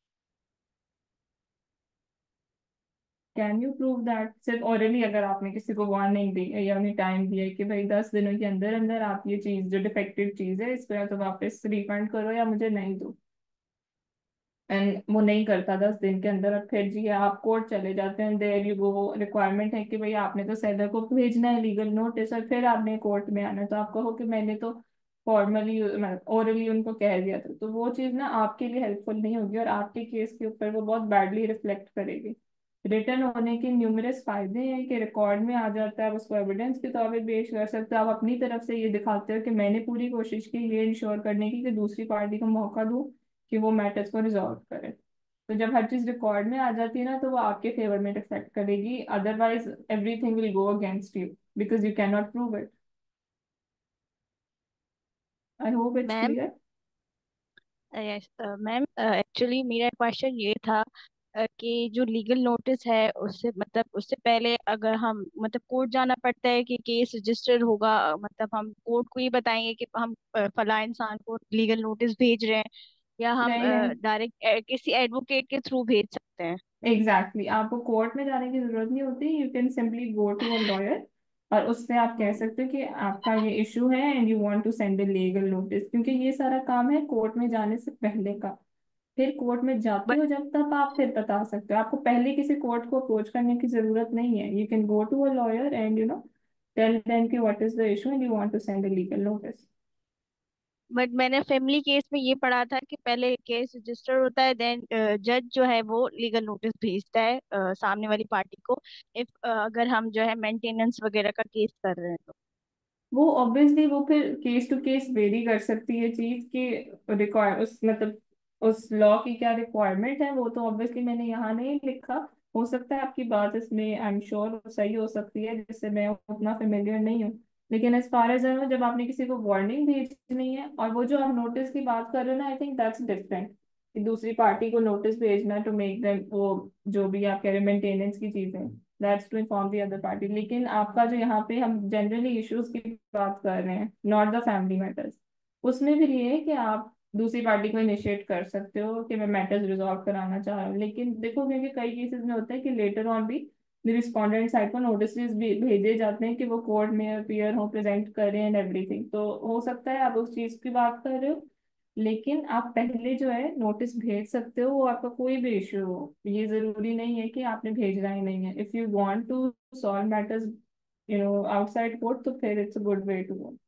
Can you prove that सिर्फ ओरली अगर आपने किसी को वार्निंग दी है या उन्हें टाइम दिया है कि भाई दस दिनों के अंदर अंदर आप ये चीज जो डिफेक्टिव चीज है इसको या तो वापस रिफंड करो या मुझे नहीं दो, एंड वो नहीं करता दस दिन के अंदर, और फिर जी आप कोर्ट चले जाते हैं, देयर यू गो रिक्वायरमेंट है कि भाई आपने तो सेलर को भेजना है लीगल नोटिस और फिर आपने कोर्ट में आना है, तो आप कहो कि मैंने तो फॉर्मली ओरली उनको कह दिया था, तो वो चीज़ ना आपके लिए हेल्पफुल नहीं होगी और आपके केस के ऊपर वो बहुत बैडली रिफ्लेक्ट करेगी। रिटर्न होने के न्यूमरस फायदे हैं कि रिकॉर्ड में आ जाता है, आप उसको एविडेंस के तौर पे पेश कर सकते हो, आप अपनी तरफ से ये दिखाते हो कि मैंने पूरी कोशिश की ये इंश्योर करने की कि दूसरी पार्टी को मौका दूं कि वो मैटर्स को रिजॉल्व करे। तो जब हर चीज रिकॉर्ड में आ जाती है ना तो वो आपके फेवर में डिफेक्ट करेगी, otherwise everything will go against you because you can not prove it. I hope it's ma'am, clear. Yes ma'am, actually मेरा क्वेश्चन ये था अ, कि जो लीगल नोटिस है उससे मतलब उससे पहले अगर हम मतलब कोर्ट जाना पड़ता है कि केस रजिस्टर होगा, अ, मतलब हम कोर्ट को ये बताएंगे कि हम अ, फला इंसान को लीगल नोटिस भेज रहे हैं, या हम नहीं नहीं, डायरेक्ट किसी एडवोकेट के थ्रू भेज सकते हैं? Exactly exactly. आपको कोर्ट में जाने की जरूरत नहीं होती, you can simply go to a lawyer और उससे आप कह सकते हो कि आपका ये इशू है and you want to send a legal notice, क्योंकि ये सारा काम है कोर्ट में जाने से पहले का। फिर कोर्ट में जाते बट हो जब तक आप फिर बता सकते हो। आपको पहले किसी कोर्ट को अप्रोच करने की जरूरत नहीं है। You can go to a lawyer and you know tell them कि what is the issue and you want to send a legal notice. But मैंने फैमिली केस में ये पढ़ा था कि पहले केस रजिस्टर होता है, देन जज जो है वो लीगल नोटिस भेजता है अ, सामने वाली पार्टी को, इफ अगर हम जो है मेंटेनेंस वगैरह का केस कर रहे हैं तो। वो ऑब्वियसली वो फिर केस टू केस वेरी कर सकती है चीज कि रिक्वायर उस मतलब उस लॉ की क्या रिक्वायरमेंट है। वो तो ऑब्वियसली मैंने यहाँ नहीं लिखा। हो सकता है आपकी बात इसमें आई एम श्योर सही हो सकती है, जिससे मैं उतना फेमिलियर नहीं हूँ। लेकिन as far as I know, जब आपने किसी को वार्निंग भेजनी है, और वो जो आप नोटिस की बात कर रहे हो ना, आई थिंक दैट्स डिफरेंट। कि दूसरी पार्टी को नोटिस भेजना टू मेक देम वो जो भी आप कह रहे हैं मेंटेनेंस की चीजें, that's to inform the other party. लेकिन आपका जो यहाँ पे हम जनरली इश्यूज की बात कर रहे हैं, नॉट द फैमिली मैटर्स, उसमें भी ये है कि आप दूसरी पार्टी को इनिशिएट कर सकते हो कि मैं मैटर्स रिजॉल्व कराना चाह रहा हूँ। लेकिन देखो, क्योंकि कई केसेस में होता है कि लेटर ऑन भी रिस्पॉन्डेंट साइड को नोटिस भी भेजे जाते हैं कि वो कोर्ट में अपीयर हो, प्रेजेंट करें एंड एवरीथिंग। तो हो सकता है आप उस चीज की बात कर रहे हो। लेकिन आप पहले जो है नोटिस भेज सकते हो, वो आपका कोई भी इशू हो। ये जरूरी नहीं है कि आपने भेजना ही नहीं है। If you want to solve matters you know outside court, तो फिर it's a good way to go.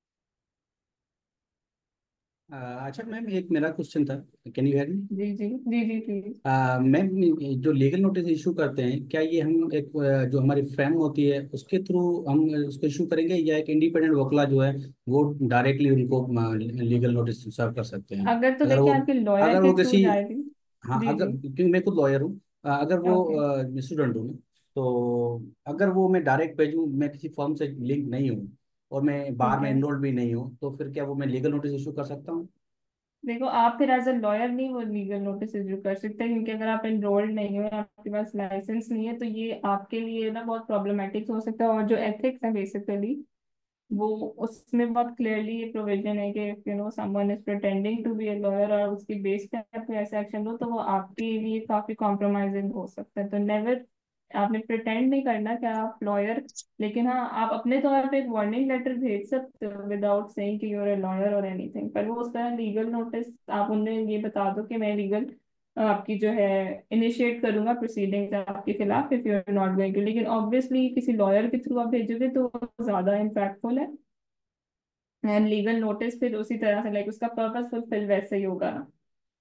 अ, अच्छा मैम, एक मेरा क्वेश्चन था। Can you hear me? जी जी जी जी प्लीज। मैम, जो लीगल नोटिस इशू करते हैं, क्या ये हम एक अ, जो हमारी फर्म होती है उसके थ्रू हम उसको इशू करेंगे, या एक इंडिपेंडेंट वकला जो है वो डायरेक्टली उनको लीगल नोटिस सर्व कर सकते हैं? अगर तो अगर देखिए वो आपके लॉयर अगर के वो थ्रू किसी जाएगी। हाँ, जी अगर जी। क्योंकि मैं खुद लॉयर हूँ, अ, अगर वो ओके। स्टूडेंट हूँ मैं, तो अगर वो मैं डायरेक्ट भेजूँ, मैं किसी फर्म से लिंक नहीं हूँ और मैं बार ठीक में है। इनरोल्ड भी नहीं हूँ, तो फिर क्या वो मैं लीगल नोटिस इशू कर सकता हूँ? देखो, आप फिर एज अ लॉयर नहीं वो लीगल नोटिस इशू कर सकते, क्योंकि अगर आप एनरोल्ड नहीं हो या आपके पास लाइसेंस नहीं है, तो ये आपके लिए ना बहुत प्रॉब्लमेटिक हो सकता है। और जो एथिक्स है बेसिकली, वो उसमें बहुत क्लियरली ये प्रोविजन है कि if you know someone is pretending to be a lawyer और उसकी बेस पे आप कोई ऐसा एक्शन लो, तो वो आपके लिए काफी कॉम्प्रोमाइजिंग हो सकता है। तो नेवर, आपने प्रिटेंड नहीं करना कि आप लॉयर। लेकिन हाँ, आप अपने तौर पे एक वार्निंग लेटर भेज सकते हो विदाउट सेइंग कि यूर अ लॉयर और एनीथिंग। पर वो उस तरह लीगल नोटिस, आप उन्हें ये बता दो कि मैं लीगल आपकी जो है इनिशिएट करूंगा प्रोसीडिंग्स आपके खिलाफ if you are not going to. लेकिन ऑब्वियसली किसी लॉयर के थ्रू आप भेजोगे तो वो ज्यादा इम्पैक्टफुल है। एंड लीगल नोटिस फिर उसी तरह से लाइक उसका पर्पस फुलफिल वैसे ही होगा ना।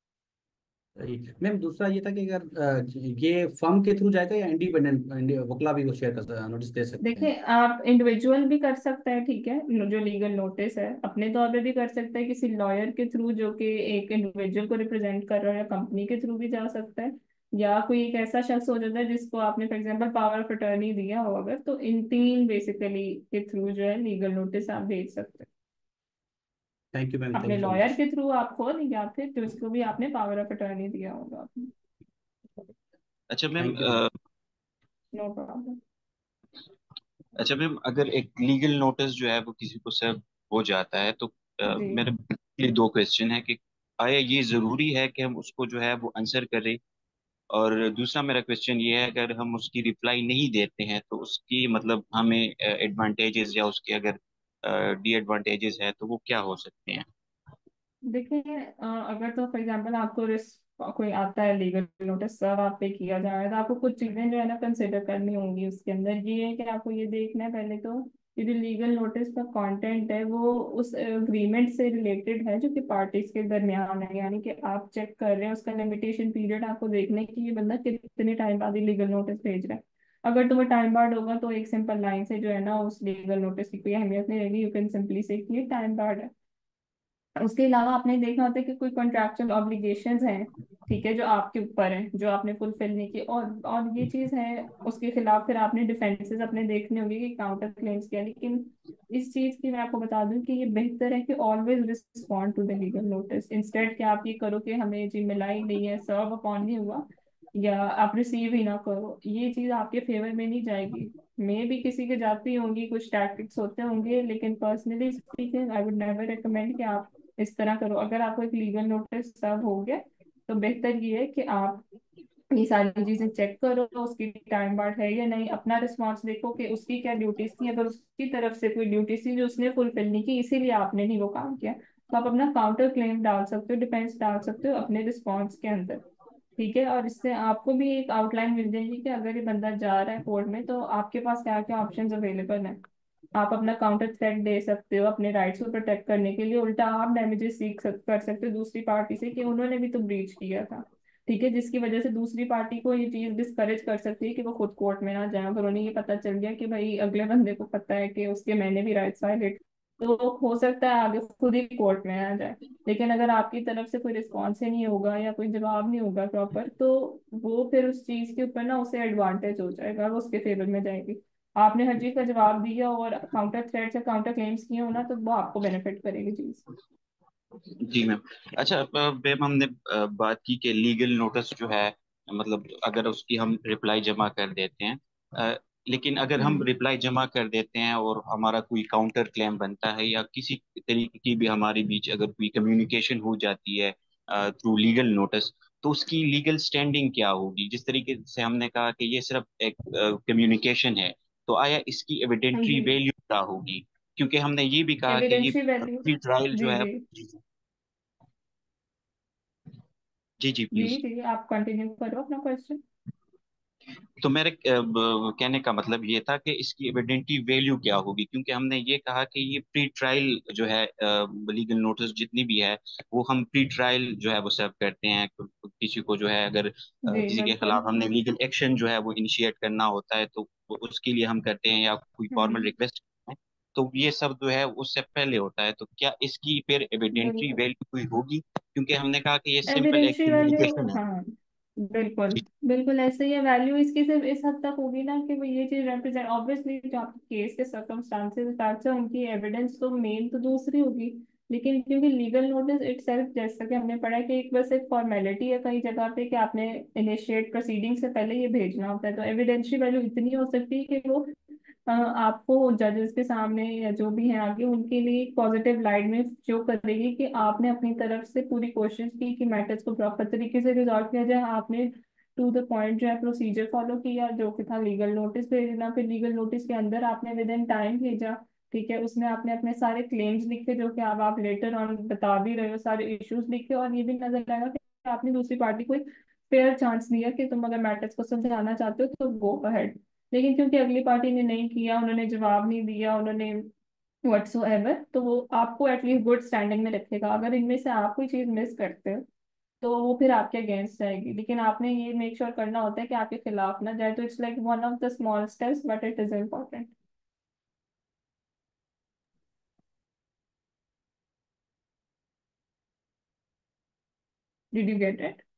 सही। मैम, दूसरा ये था कि अगर अ, ये फर्म के थ्रू जाएगा या इंडिपेंडेंट वकला भी वो शेयर कर नोटिस दे सकते देखिए, हैं? आप इंडिविजुअल भी कर सकते हैं, ठीक है, जो लीगल नोटिस है अपने तौर पे भी कर सकते हैं किसी लॉयर के थ्रू जो कि एक इंडिविजुअल को रिप्रेजेंट कर रहा है, या कंपनी के थ्रू भी जा सकता है, या कोई एक ऐसा शख्स हो जाता है जिसको आपने for example power of attorney दिया हो अगर, तो इन तीन बेसिकली के थ्रू जो है लीगल नोटिस आप भेज सकते हैं। थैंक यू मैम, थैंक अपने यू सो लॉयर मच। के थ्रू आप खुद, या फिर जिसको भी आपने पावर ऑफ अटर्नी दिया होगा आपने। अच्छा ma'am, thank you ma'am. No problem. अच्छा मैम, अगर एक लीगल नोटिस जो है वो किसी को सर्व हो जाता है, तो अ, जी। मेरे लिए दो क्वेश्चन है कि आया ये जरूरी है कि हम उसको जो है वो आंसर करें, और दूसरा मेरा क्वेश्चन ये है अगर हम उसकी रिप्लाई नहीं देते हैं तो उसकी मतलब हमें एडवांटेजेस या उसके अगर डी एडवांटेजेस है तो वो क्या हो सकते हैं? देखिए, अ, अगर तो फॉर एग्जांपल आपको रिस्क कोई आता है लीगल नोटिस सर्व आप पे किया जा रहा है, तो आपको कुछ चीजें जो है ना कंसिडर करनी होंगी। उसके अंदर ये है कि आपको ये देखना है पहले तो, ये जो लीगल नोटिस का कंटेंट है वो उस एग्रीमेंट से रिलेटेड है जो कि पार्टीज के दरमियान है। यानी कि आप चेक कर रहे हैं उसका लिमिटेशन पीरियड, आपको देखना है कि ये बंदा कितने टाइम बाद ही लीगल नोटिस भेज रहा है। अगर तुम्हें टाइम बाद होगा तो एक सिंपल लाइन से जो है ना उस लीगल नोटिस की कोई अहमियत नहीं रहेगी, यू कैन सिंपली से ये टाइम बाद है। उसके अलावा आपने देखना होता है कि कोई कॉन्ट्रैक्चुअल ऑब्लिगेशंस हैं, ठीक है, जो आपके ऊपर हैं, जो आपने फुलफिल नहीं की, और और ये चीज है उसके खिलाफ फिर आपने डिफेंसेस अपने देखने होंगे कि काउंटर क्लेम्स क्या है। लेकिन इस चीज की मैं आपको बता दूं कि ये बेहतर है कि always respond to the legal notice, instead कि आप ये करो कि हमें जी मिला ही नहीं है, सर्व अपॉन नहीं हुआ, या आप रिसीव ही ना करो। ये चीज आपके फेवर में नहीं जाएगी। मे भी किसी के जाती होंगी, कुछ टैक्टिक्स होते होंगे, लेकिन personally speaking I would never recommend कि आप इस तरह करो। अगर आपको एक लीगल नोटिस सर्व हो गया, तो बेहतर ये है कि आप ये सारी चीजें चेक करो, उसकी टाइम बार्ड है या नहीं, अपना रिस्पॉन्स देखो कि उसकी क्या ड्यूटीज थी। अगर उसकी तरफ से कोई ड्यूटी थी जो उसने फुलफिल नहीं की, इसीलिए आपने नहीं वो काम किया, तो आप अपना काउंटर क्लेम डाल सकते हो, डिफेंस डाल सकते हो अपने रिस्पॉन्स के अंदर। ठीक है, और इससे आपको भी एक आउटलाइन मिल जाएगी कि अगर ये बंदा जा रहा है कोर्ट में तो आपके पास क्या क्या ऑप्शंस अवेलेबल हैं। आप अपना काउंटर थ्रेट दे सकते हो अपने राइट्स को प्रोटेक्ट करने के लिए, उल्टा आप डैमेजेस सीख सक, कर सकते हो दूसरी पार्टी से कि उन्होंने भी तो ब्रीच किया था। ठीक है, जिसकी वजह से दूसरी पार्टी को ये चीज डिस्करेज कर सकती है कि वो खुद कोर्ट में ना जाए, अगर उन्हें ये पता चल गया कि भाई अगले बंदे को पता है कि उसके मैंने भी राइट्स वायलेट, तो हो सकता है आगे खुद ही कोर्ट में आ जाए। लेकिन अगर आपकी तरफ से कोई रिस्पॉन्स ही नहीं होगा या कोई जवाब नहीं होगा प्रॉपर, तो वो फिर उस चीज के ऊपर ना उसे एडवांटेज हो जाएगा, वो उसके फेवर में जाएगी। आपने हर चीज का जवाब दिया और काउंटर थ्रेट्स या काउंटर क्लेम्स किए हो ना, तो वो आपको बेनिफिट करेगी चीज। जी मैम। अच्छा अ, मैम हमने अ, बात की कि लीगल नोटिस जो है मतलब अगर उसकी हम रिप्लाई जमा कर देते हैं, अ, लेकिन अगर हम हम्म। रिप्लाई जमा कर देते हैं और हमारा कोई काउंटर क्लेम बनता है या किसी तरीके की भी हमारे बीच अगर कोई कम्युनिकेशन हो जाती है थ्रू लीगल नोटिस, तो उसकी लीगल स्टैंडिंग क्या होगी? जिस तरीके से हमने कहा कि ये सिर्फ एक कम्युनिकेशन है, तो आया इसकी हाँ एविडेंटरी जी। वैल्यू क्या होगी? क्योंकि हमने ये भी कहा कि ये एविडेंशियल वैल्यू। प्री ट्रायल जो जी है। जी। जी जी जी प्लीज। जी, आप कंटिन्यू करो अपना क्वेश्चन। तो मेरे अ, ब- कहने का मतलब ये था कि इसकी एविडेंटिव वैल्यू क्या होगी, क्योंकि हमने ये कहा कि ये प्री ट्रायल जो है लीगल नोटिस जितनी भी है वो हम प्री ट्रायल जो है वो सर्व करते हैं। किसी को जो है अगर अ, जी किसी के बिल्कुल। खिलाफ हमने लीगल एक्शन जो है वो इनिशिएट करना होता है तो वो उसके लिए हम करते हैं, या कोई फॉर्मल हम्म। रिक्वेस्ट करते हैं, तो ये सब जो है उससे पहले होता है। तो क्या इसकी फिर एविडेंटरी बिल्कुल। वैल्यू कोई होगी? क्योंकि हमने कहा कि ये सिंपल एक एविडेंशियल वैल्यू, कम्युनिकेशन है। हाँ बिल्कुल। बिल्कुल ऐसे ही है, वैल्यू इसकी सिर्फ इस हद तक होगी ना कि वो ये चीज रिप्रेजेंट, ऑब्वियसली जो आपके केस के सर्कमस्टांसेस फैक्ट्स है उनकी एविडेंस तो मेन तो दूसरी होगी। लेकिन क्योंकि लीगल नोटिस इटसेल्फ, जैसा कि हमने पढ़ा है कि एक बस एक फॉर्मेलिटी है कई जगह पे कि आपने इनिशिएट प्रोसीडिंग से पहले ये भेजना होता है, तो एविडेंशियल वैल्यू इतनी हो सकती है कि वो अ, आपको जजेस के सामने या जो भी है आगे उनके लिए पॉजिटिव लाइट में शो करेगी कि आपने अपनी तरफ से पूरी कोशिश की कि मैटर्स को प्रॉपर तरीके से रिजॉल्व किया जाए, आपने टू द पॉइंट जो है प्रोसीजर फॉलो किया जो कि था लीगल नोटिस भेजना, फिर लीगल नोटिस के अंदर आपने विद इन टाइम भेजा। ठीक है, उसमें आपने अपने सारे क्लेम्स लिखे जो कि अब आप लेटर ऑन बता भी रहे हो, सारे इश्यूज लिखे, और ये भी नजर आएगा कि आपने दूसरी पार्टी को एक फेयर चांस दिया कि तुम अगर मैटर्स को सुलझाना चाहते हो तो गो अहेड। लेकिन क्योंकि अगली पार्टी ने नहीं किया, उन्होंने जवाब नहीं दिया, उन्होंने व्हाट्सोएवर, तो वो आपको एटलीस्ट गुड स्टैंडिंग में रखेगा। अगर इनमें से आप कोई चीज मिस करते हो तो वो फिर आपके अगेंस्ट जाएगी, लेकिन आपने ये मेक श्योर करना होता है कि आपके खिलाफ ना जाए। तो it's like one of the small steps but it is important. Did you get it?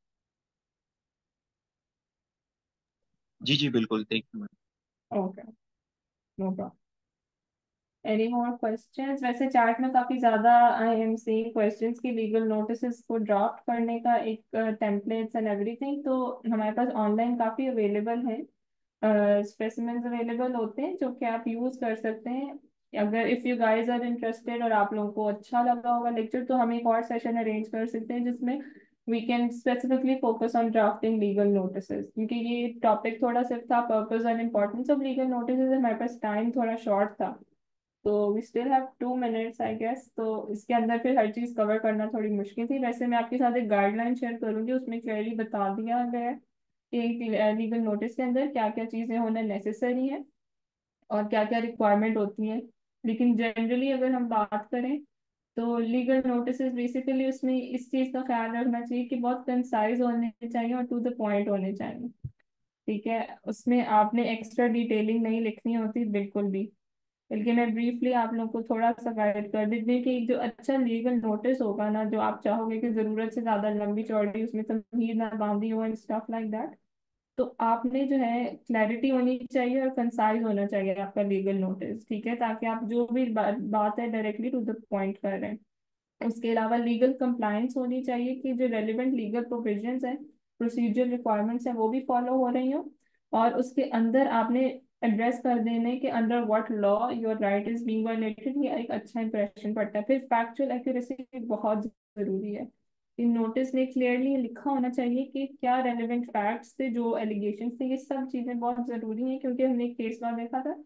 जी जी बिल्कुल, thank you. Okay, no problem. Any more questions? वैसे चार्ट में काफी ज्यादा आई एम सीइंग क्वेश्चंस की लीगल नोटिसेस को ड्राफ्ट करने का एक टेम्पलेट्स एंड एवरीथिंग, तो हमारे पास ऑनलाइन काफी अवेलेबल है, स्पेसिमेंस अवेलेबल होते हैं जो कि आप यूज कर सकते हैं। अगर if you guys are interested और आप लोगों को अच्छा लगा होगा लेक्चर, तो हम एक और सेशन अरेंज कर सकते हैं जिसमें we can specifically focus on drafting legal notices, क्योंकि ये टॉपिक थोड़ा सिर्फ था purpose and importance of legal notices, हमारे पास टाइम थोड़ा शॉर्ट था, तो we still have two minutes I guess, तो इसके अंदर फिर हर चीज कवर करना थोड़ी मुश्किल थी। वैसे मैं आपके साथ एक गाइडलाइन शेयर करूंगी, उसमें क्लियरली बता दिया गया है कि लीगल नोटिस के अंदर क्या क्या चीजें होना नेसेसरी है और क्या क्या रिक्वायरमेंट होती है। लेकिन जनरली अगर हम बात करें तो लीगल नोटिस बेसिकली उसमें इस चीज का ख्याल रखना चाहिए कि बहुत कंसाइज होने चाहिए और टू द पॉइंट होने चाहिए। ठीक है, उसमें आपने एक्स्ट्रा डिटेलिंग नहीं लिखनी होती बिल्कुल भी। बल्कि मैं ब्रीफली आप लोग को थोड़ा सा गाइड कर देती हूँ कि जो अच्छा लीगल नोटिस होगा ना, जो आप चाहोगे कि जरूरत से ज्यादा लंबी चौड़ी उसमें तमहीर ना बांधी हो एंड स्टफ लाइक दैट, तो आपने जो है क्लैरिटी होनी चाहिए और कंसाइज होना चाहिए आपका लीगल नोटिस। ठीक है, ताकि आप जो भी बा, बात है डायरेक्टली टू द पॉइंट कर रहे हैं। उसके अलावा लीगल कंप्लायंस होनी चाहिए कि जो रेलिवेंट लीगल प्रोविजंस हैं, प्रोसीजर रिक्वायरमेंट्स हैं, वो भी फॉलो हो रही हो। और उसके अंदर आपने एड्रेस कर देने कि under what law your right is being violated, ये एक अच्छा इंप्रेशन पड़ता है। फिर फैक्चुअल एक्यूरेसी बहुत जरूरी है। इन नोटिस में क्लियरली लिखा होना चाहिए कि क्या रेलिवेंट फैक्ट्स थे, जो एलिगेशन थे, ये सब चीजें बहुत जरूरी हैं, क्योंकि हमने एक केस लॉ देखा था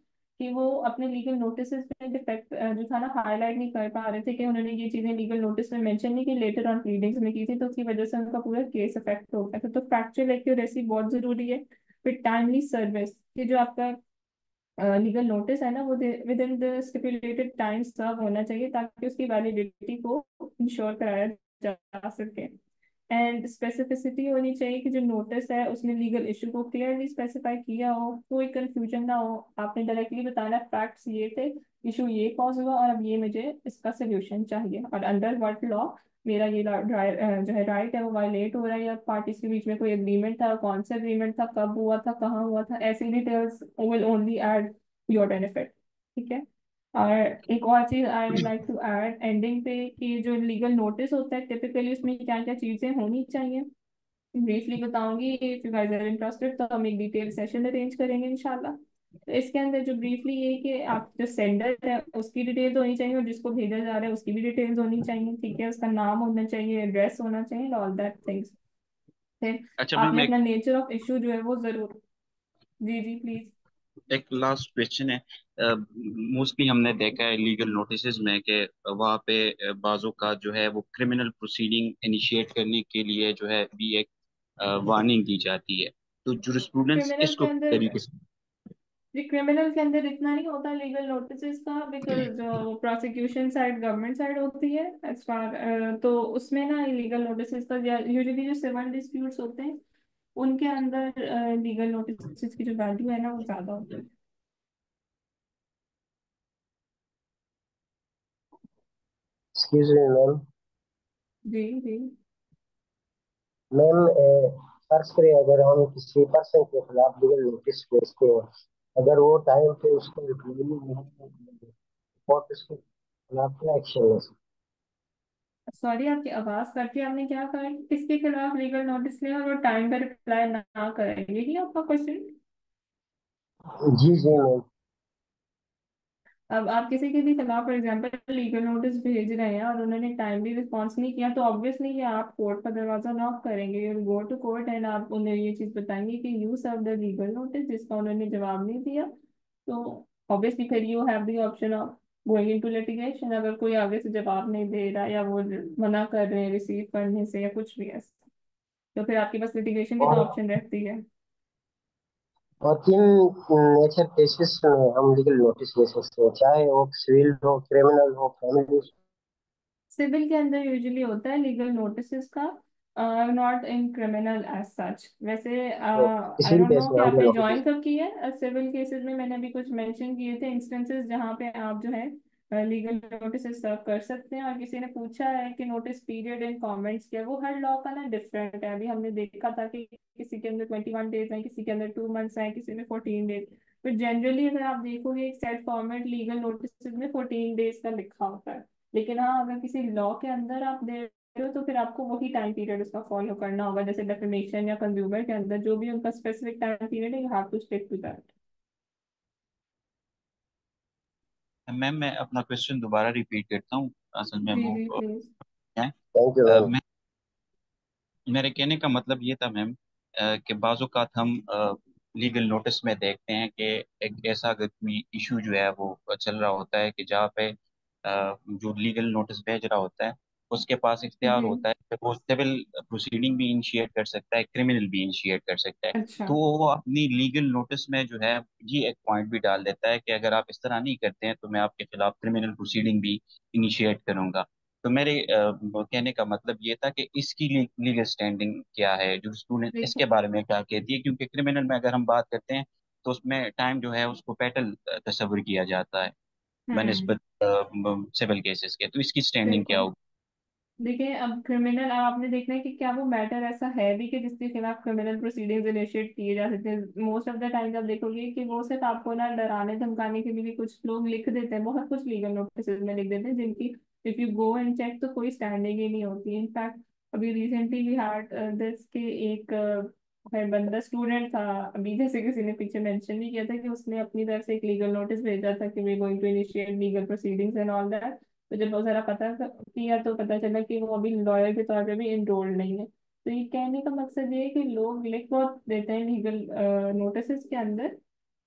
कि वो अपने लीगल नोटिस में डिफेक्ट जो था ना हाईलाइट नहीं कर पा रहे थे, कि उन्होंने ये चीजें लीगल नोटिस में मेंशन नहीं की, लेटर ऑन प्लीडिंग्स में की थी, तो उसकी वजह से उनका पूरा केस अफेक्ट हो गया था। तो फैक्चुअल एक्यूरेसी बहुत जरूरी है। फिर टाइमली सर्विस, कि जो आपका लीगल नोटिस है ना वो within the stipulated time serve होना चाहिए, ताकि उसकी वैलिडिटी को इंश्योर कराया जा सके। एंड स्पेसिफिसिटी होनी चाहिए कि जो नोटिस है उसने लीगल इशू को क्लियरली स्पेसिफाई किया हो, कोई कंफ्यूजन ना हो। आपने डायरेक्टली बताना फैक्ट्स ये थे, इशू ये कॉज हुआ, और अब ये मुझे इसका सोल्यूशन चाहिए, और अंडर व्हाट लॉ मेरा ये ला- ड्राइ- अ, जो है राइट है वो वायलेट हो रहा है, या पार्टीज के बीच में कोई एग्रीमेंट था, कौन सा एग्रीमेंट था, कब हुआ था, कहाँ हुआ था, ऐसी details will only add your benefit. ठीक है। और एक और चीज I would like to add ending पे, कि जो लीगल नोटिस होता है टिपिकली उसमें क्या क्या चीजें होनी चाहिए ब्रीफली बताऊंगी। If you guys are interested तो हम एक डिटेल सेशन अरेंज करेंगे इंशाल्लाह। तो इसके अंदर जो ब्रीफली ये है कि आप जो सेंडर है उसकी डिटेल्स होनी चाहिए, और जिसको भेजा जा रहा है उसकी भी डिटेल्स होनी चाहिए। ठीक है, उसका नाम होना चाहिए, एड्रेस होना चाहिए, ऑल दैट थिंग्स। फिर अच्छा मैम, आपने एक अपना नेचर ऑफ इशू जो है वो जरूर। जी जी प्लीज। एक लास्ट क्वेश्चन है। मोस्टली हमने देखा है लीगल नोटिसेस में कि वहाँ पे अ, बाजों का जो है वो क्रिमिनल प्रोसीडिंग इनिशिएट करने के लिए जो है भी एक वार्निंग दी जाती है। तो जुरिस्प्रूडेंस क्रिमिनल के इसको किस अंदर तरीके से? जी क्रिमिनल के अंदर इतना नहीं होता लीगल नोटिस का, बिकॉज जो प्रोसिक्यूशन साइड गवर्नमेंट साइड होती है एज फार, तो उसमें ना लीगल नोटिस का यूजुअली जो सिविल डिस्प्यूट्स होते हैं उनके अंदर लीगल नोटिस की जो वैल्यू है ना वो ज्यादा होती है। Excuse me ma'am. जी जी। मैम फर्ज करें अगर हम किसी पर्सन के खिलाफ लीगल नोटिस भेजते हैं, अगर वो टाइम पे उसको रिप्लाई नहीं करेंगे, कोर्ट उसके खिलाफ क्या एक्शन ले सकती सॉरी आपकी आवाज कटी, आपने क्या कहा कि किसके खिलाफ लीगल नोटिस लें और वो टाइम पर रिप्लाई ना ना करें, यही आपका क्वेश्चन? है? जी जी मैम। अब आप किसी के भी खिलाफ फॉर एग्जांपल लीगल नोटिस भेज रहे हैं और उन्होंने टाइमली रिस्पॉन्स नहीं किया, तो ऑब्वियसली ये आप कोर्ट का दरवाजा नॉक करेंगे, you go to court and आप उन्हें ये चीज बताएंगे कि you serve the legal notice, जिसका उन्होंने जवाब नहीं दिया। तो ऑब्वियसली फिर you have the option of going into litigation, अगर कोई आगे से जवाब नहीं दे रहा या वो मना कर रहे हैं रिसीव करने से या कुछ भी ऐसा, तो फिर आपके पास लिटिगेशन की तो और ऑप्शन रहती है। और किन नेचर केसेस में हम लीगल नोटिस ले सकते हैं, चाहे वो सिविल हो, क्रिमिनल हो, फैमिली? सिविल के अंदर यूजुअली होता है लीगल नोटिस का, not in criminal as such. वैसे तो आई किसी भी डोंट केस नो में कि हम आपने नोटिस। ज्वाइन कब किया है सिविल केसेस में। मैंने अभी कुछ मेंशन किए थे इंस्टेंसेस जहाँ पे आप जो है लीगल नोटिस सर्व कर सकते हैं। और किसी ने पूछा है कि नोटिस पीरियड एंड कमेंट्स क्या है, वो हर लॉ का ना डिफरेंट है। अभी हमने देखा था कि किसी के अंदर ट्वेंटी वन डेज है, किसी के अंदर टू मंथ्स है, किसी में फोर्टीन डेज। फिर जनरली अगर आप देखोगे एक सेट फॉर्मेट लीगल नोटिस में फोर्टीन डेज का लिखा होता है। लेकिन हाँ अगर किसी लॉ के अंदर आप दे रहे हो तो फिर आपको वही टाइम पीरियड उसका फॉलो करना होगा, जैसे डेफिनेशन या कंज्यूमर के अंदर जो भी उनका स्पेसिफिक टाइम पीरियड है, you have to stick to that. Ma'am मैं अपना क्वेश्चन दोबारा रिपीट करता हूँ। असल में जी वो जी अ, प्लीज। है थैंक यू अ, मैम। मैं मेरे कहने का मतलब ये था मैम, अ, कि बाज़-औक़ात हम लीगल नोटिस में देखते हैं कि एक ऐसा अगर कोई इशू जो है वो चल रहा होता है कि जहाँ पे अ, जो लीगल नोटिस भेज रहा होता है उसके पास इख्तियार जी। होता है कि वो सिविल प्रोसीडिंग भी इनिशिएट कर सकता है, क्रिमिनल भी इनिशिएट कर सकता है। अच्छा। तो वो अपनी लीगल नोटिस में जो है ये एक पॉइंट भी डाल देता है कि अगर आप इस तरह नहीं करते हैं तो मैं आपके खिलाफ क्रिमिनल प्रोसीडिंग भी इनिशिएट करूंगा। तो मेरे अ, कहने का मतलब ये था कि इसकी लीगल स्टैंडिंग क्या है, जो स्टूडेंट देखिए। इसके बारे में क्या कहती है, क्योंकि क्रिमिनल में अगर हम बात करते हैं तो उसमें टाइम जो है उसको पेटल तस्वर किया जाता है हम्म। बनस्बत सिविल केसेस के। तो इसकी स्टैंडिंग क्या बिल्कुल। होगी? देखिए अब क्रिमिनल, अब आपने देखना है कि क्या वो मैटर ऐसा है भी कि जिसके खिलाफ क्रिमिनल प्रोसीडिंग्स इनिशिएट किए जा सकते हैं। मोस्ट ऑफ द टाइम आप देखोगे कि वो सिर्फ आपको ना डराने धमकाने के लिए भी कुछ लोग लिख देते हैं, बहुत कुछ लीगल नोटिस में लिख देते हैं जिनकी if you go and check तो कोई स्टैंडिंग ही नहीं होती। इनफैक्ट अभी रिसेंटली वी हैड दिस के एक अ, है बंदा स्टूडेंट था, अभी जैसे किसी ने पीछे मेंशन भी किया था कि उसने अपनी तरफ से एक लीगल नोटिस भेजा था कि we going to initiate legal proceedings and all that. तो जब बहुत सारा पता कर- किया तो पता चला कि वो अभी लॉयर के तौर पे भी इनरोल्ड नहीं है। तो ये कहने का मकसद ये है कि लोग लिख बहुत देते हैं लीगल नोटिस के अंदर,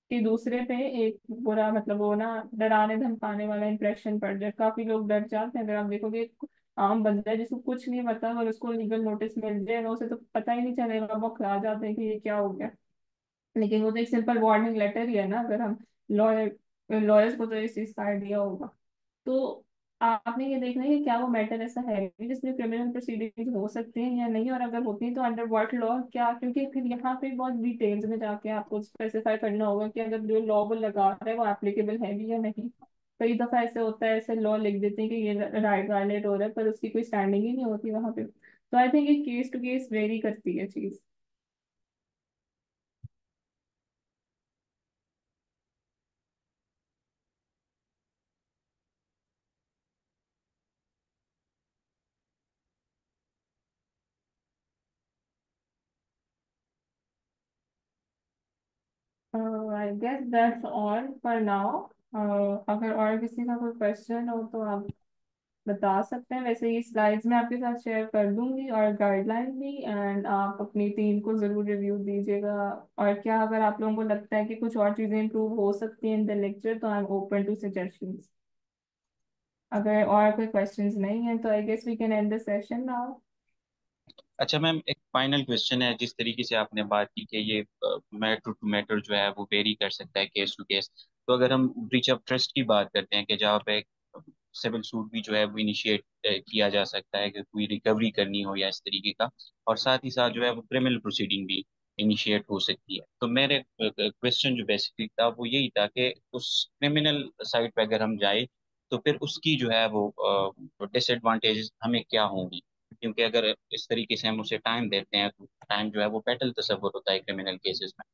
कि दूसरे पे एक बुरा, मतलब वो ना डराने धमकाने वाला इंप्रेशन पड़ जाए। काफी लोग डर जाते हैं। अगर आप देखोगे एक आम बंदा है जिसको कुछ नहीं पता और उसको लीगल नोटिस मिल जाएगा, उसे तो पता ही नहीं चलेगा, वो खिला जाते हैं कि ये क्या हो गया। लेकिन वो तो एक सिंपल वार्निंग लेटर ही है ना। अगर हम लॉयर लॉयर्स को तो इस चीज का आइडिया होगा। तो आपने ये देखना है कि क्या वो मैटर ऐसा है भी जिसमें क्रिमिनल प्रोसीडिंग्स हो सकते हैं या नहीं, और अगर होती हैं तो अंडर व्हाट लॉ क्या। क्योंकि फिर यहाँ पे बहुत डिटेल्स में जाके आपको स्पेसिफाई करना होगा कि अगर जो लॉ वो लगा रहा है वो एप्लीकेबल है भी या नहीं। कई दफा ऐसे होता है, ऐसे लॉ लिख देते हैं कि ये राइट वायलेट हो रहा है, पर उसकी कोई स्टैंडिंग ही नहीं होती वहां पे। तो आई थिंक ये केस टू केस वेरी करती है चीज। I guess that's all for now. अगर और किसी का कोई क्वेश्चन हो तो आप बता सकते हैं। वैसे ये स्लाइड्स मैं आपके साथ शेयर कर दूंगी और गाइडलाइन भी, एंड आप अपनी टीम को ज़रूर रिव्यू दीजिएगा। और क्या अगर आप लोगों को लगता है कि कुछ और चीज़ें इंप्रूव हो सकती हैं इन द लेक्चर, तो I am open to suggestions. अगर और कोई क्वेश्चंस नहीं है तो I guess we can end the session now. अच्छा मैम, एक फाइनल क्वेश्चन है। जिस तरीके से आपने बात की कि ये मैटर टू मैटर जो है वो वेरी कर सकता है केस टू केस, तो अगर हम ब्रीच ऑफ ट्रस्ट की बात करते हैं कि जहाँ पे सिविल सूट भी जो है वो इनिशिएट किया जा सकता है कि कोई रिकवरी करनी हो या इस तरीके का, और साथ ही साथ जो है वो क्रिमिनल प्रोसीडिंग भी इनिशिएट हो सकती है, तो मेरे क्वेश्चन जो बेसिकली था वो यही था कि उस क्रिमिनल साइड पे अगर हम जाए तो फिर उसकी जो है वो डिसएडवांटेजेस हमें क्या होंगी। क्योंकि अगर इस तरीके से हम उसे टाइम देते हैं तो टाइम जो है वो पेटल तस्वर होता है क्रिमिनल केसेस में।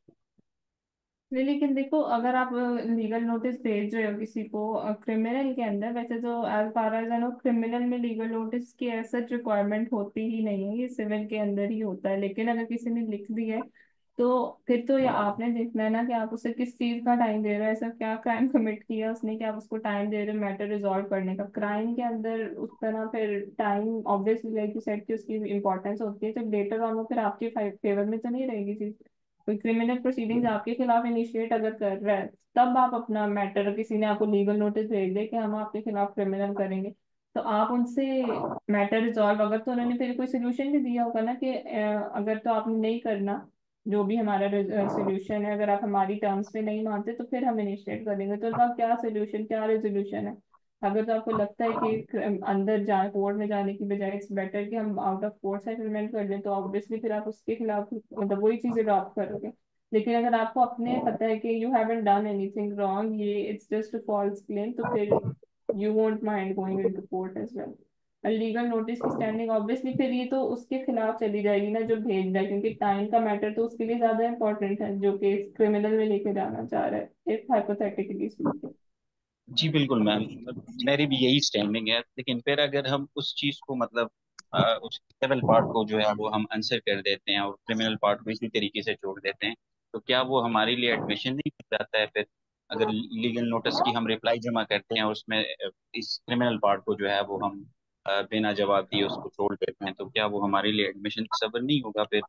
नहीं, लेकिन देखो अगर आप लीगल नोटिस भेज रहे हो किसी को क्रिमिनल के अंदर, वैसे तो as far as I know criminal में लीगल नोटिस की ऐसा रिक्वायरमेंट होती ही नहीं है, ये सिविल के अंदर ही होता है। लेकिन अगर किसी ने लिख दी है तो फिर तो ये आपने देखना है ना कि आप उसे किस चीज का टाइम दे रहे हो। ऐसा क्या क्राइम कमिट किया उसने कि आप उसको टाइम दे रहे हो मैटर रिजॉल्व करने का। क्राइम के अंदर उस तरह फिर time obviously like you said कि उसकी इंपॉर्टेंस होती है, जब लेटर ऑन वो फिर आपके फेवर में तो नहीं रहेगी चीज। कोई क्रिमिनल प्रोसीडिंग्स आपके खिलाफ इनिशिएट अगर कर रहा है, तब आप अपना मैटर, किसी ने आपको लीगल नोटिस भेज दे कि हम आपके खिलाफ क्रिमिनल करेंगे, तो आप उनसे मैटर रिजॉल्व, अगर तो उन्होंने फिर कोई सोल्यूशन भी दिया होगा ना कि अ, अगर तो आपने नहीं करना जो भी हमारा सोल्यूशन है, अगर आप हमारी टर्म्स पे नहीं मानते तो फिर हम इनिशिएट करेंगे। तो उनका क्या सोल्यूशन, क्या रेजोल्यूशन है। अगर तो आपको लगता है कि क- अंदर जा कोर्ट में जाने की बजाय इट्स बेटर कि हम आउट ऑफ कोर्ट सेटलमेंट कर लें, तो ऑब्वियसली फिर आप उसके खिलाफ मतलब वही चीज अडॉप्ट करोगे। लेकिन अगर आपको अपने पता है कि you haven't done anything wrong, ये it's just a false claim, तो फिर you won't mind going into court as well. Legal notice की स्टैंडिंग ऑब्वियसली फिर ये तो उसके खिलाफ चली जाएगी ना जो भेज रहा है, क्योंकि टाइम का मैटर तो उसके लिए ज्यादा इंपॉर्टेंट है जो केस क्रिमिनल में लेके जाना चाह रहा है, इफ हाइपोथेटिकली स्पीकिंग। जी बिल्कुल मैम, मेरी भी यही स्टैंडिंग है। लेकिन फिर अगर हम उस चीज को मतलब अ, उस सिविल पार्ट को जो है वो हम आंसर कर देते हैं और क्रिमिनल पार्ट को इसी तरीके से छोड़ देते हैं, तो क्या वो हमारे लिए एडमिशन नहीं बन जाता है फिर? अगर लीगल नोटिस की हम रिप्लाई जमा करते हैं और उसमें अ, इस क्रिमिनल पार्ट को जो है वो हम अ, बिना जवाब दिए उसको छोड़ देते हैं, तो क्या वो हमारे लिए एडमिशन सबर नहीं होगा फिर?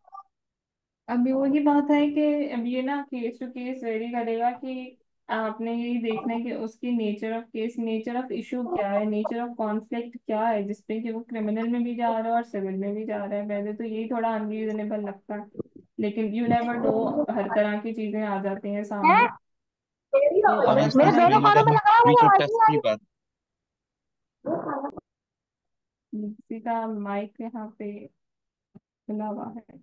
अभी वही बात है कि अब ये ना केस टू केस वेरी करेगा कि आपने यही देखना है कि उसकी nature of case, nature of issue क्या है, नेचर ऑफ कॉन्फ्लिक्ट क्या है, जिसपे कि वो क्रिमिनल में भी जा रहा है और सिविल में भी जा रहा है। पहले तो यही थोड़ा अनरीजनेबल लगता है, लेकिन यू नेवर नो, हर तरह की चीजें आ जाती हैं सामने। तो हाँ अगर इस फिर मेरे हम तरीके दोनों में कानों अगर में हम लगा है, मुझे ब्रीच ऑफ आवाज ट्रस्ट नहीं आ की बात रही। किसी का माइक यहाँ पे खुला हुआ है।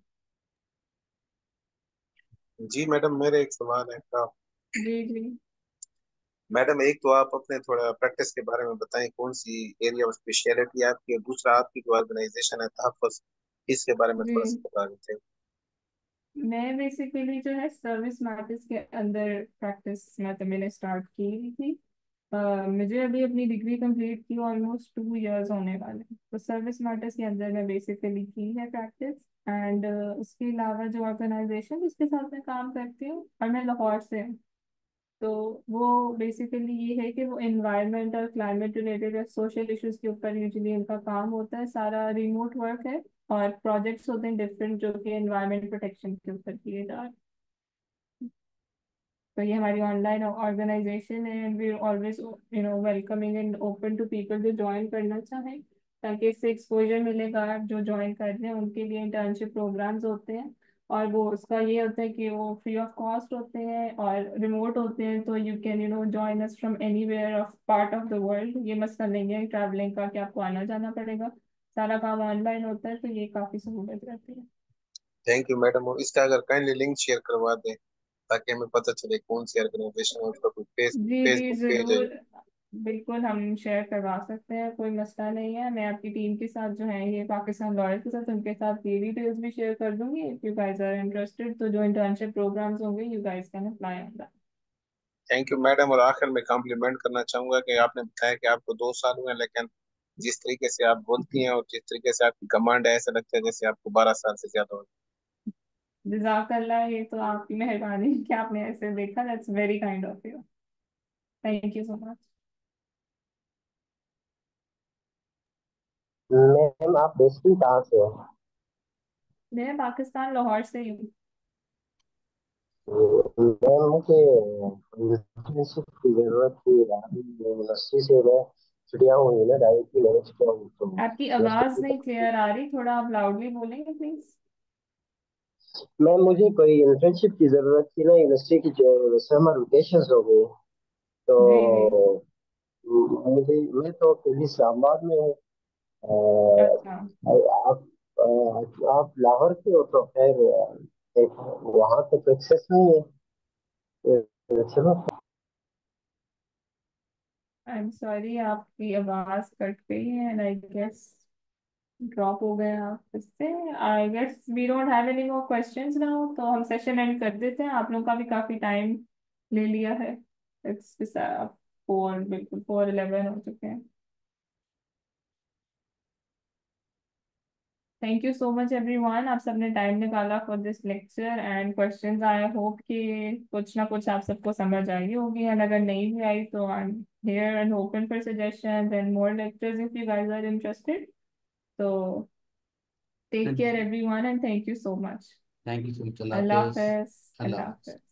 जी मैडम, मेरे एक सवाल है आपका। जी जी। मैडम, एक तो आप अपने थोड़ा प्रैक्टिस के बारे में बताएं, कौन सी एरिया ऑफ स्पेशलिटी है आपकी, और दूसरा आपकी जो ऑर्गेनाइजेशन है तहफ़्फ़ुज़, इसके बारे में जी थोड़ा सा बता देते हैं। मैं बेसिकली जो है सर्विस मैटर्स के अंदर प्रैक्टिस मतलब मैंने स्टार्ट की थी। अ, मुझे अभी अपनी डिग्री कंप्लीट की ऑलमोस्ट टू इयर्स होने वाले हैं। तो सर्विस मैटर्स के अंदर मैं बेसिकली की है प्रैक्टिस। एंड उसके अलावा जो ऑर्गेनाइजेशन जिसके साथ मैं काम करती हूँ, और मैं लाहौर से हूँ, तो वो बेसिकली ये है कि वो एनवायरनमेंट और क्लाइमेट रिलेटेड या सोशल इश्यूज के ऊपर यूजुअली इनका काम होता है। सारा रिमोट वर्क है और प्रोजेक्ट्स होते हैं डिफरेंट जो कि एनवायरनमेंट प्रोटेक्शन के ऊपर किए जा रहे हैं। तो ये हमारी ऑनलाइन ऑर्गेनाइजेशन है and we always you know welcoming and open to people जो ज्वाइन करना चाहें, ताकि इससे एक्सपोजर मिलेगा। जो ज्वाइन कर रहे हैं उनके लिए इंटर्नशिप प्रोग्राम्स होते हैं, और वो उसका ये होता है कि वो फ्री ऑफ कॉस्ट होते हैं और रिमोट होते हैं, तो you can you know join us from anywhere of part of the world. ये मसला नहीं है ट्रैवलिंग का कि आपको आना जाना पड़ेगा, सारा काम ऑनलाइन होता है, तो ये काफ़ी सहूलत रहती है। Thank you madam. और इसका अगर काइंडली लिंक शेयर करवा दें ताकि हमें पता चले कौन सी ऑर्गेनाइजेशन है, उसका कोई फेस जी जी फेसबुक पेज है। ज़रूर, बिल्कुल हम शेयर करवा सकते हैं, कोई मसला नहीं है। मैं आपकी टीम के साथ जो है ये पाकिस्तान लॉयर के साथ, उनके साथ ये डिटेल्स भी शेयर कर दूंगी। If you guys are interested, तो जो इंटर्नशिप प्रोग्राम्स होंगे you guys can apply on that. Thank you madam. और आखिर में कॉम्प्लीमेंट करना चाहूंगा कि आपने बताया कि आपको दो साल हुए हैं, लेकिन जिस तरीके से आप बोलती हैं और जिस तरीके से आपकी कमांड है, ऐसा लगता है जैसे आपको बारह साल से ज्यादा हो। जज़ाकल्लाह, ये तो आपकी मेहरबानी कि आपने ऐसे देखा, that's very kind of you, thank you so much. Ma'am आप बेसिकली कहाँ से हो? मैं पाकिस्तान लाहौर से ही हूँ। मैम मुझे इंटर्नशिप की जरूरत थी। यूनिवर्सिटी से मैं छुट्टियाँ हुई ना, डायरेक्टली मैंने छुट्टियाँ हुई तो आपकी आवाज़ नहीं क्लियर आ रही, थोड़ा आप लाउडली बोलेंगे प्लीज। मैम मुझे कोई इंटर्नशिप की जरूरत थी ना, यूनिवर्सिटी की समर वेकेशन हो गई जी जी। तो मुझे, मैं तो अभी इस्लामाबाद में हूँ। अच्छा। अ, आप अ, आप लाहौर के हो तो खैर एक वहाँ पे तो एक्सेस नहीं है। अ, चलो। आई एम सॉरी, आपकी आवाज़ कट गई है एंड आई गेस ड्रॉप हो गए आप इससे। I guess we don't have any more questions now, तो हम सेशन एंड कर देते हैं। आप लोगों का भी काफ़ी टाइम ले लिया है। इट्स फोर, बिल्कुल फोर इलेवन हो चुके हैं। Thank you so much everyone, आप सबने टाइम निकाला for this lecture and questions. I hope कि कुछ ना कुछ आप सबको समझ आई होगी, एंड अगर नहीं भी आई तो I am here and open for suggestions and more lectures if you guys are interested. तो take care everyone and thank you so much. Thank you so much. अल्लाह अल्लाह हाफिज। हाफिज। अल्लाह अल्लाह हाफिज। हाफिज।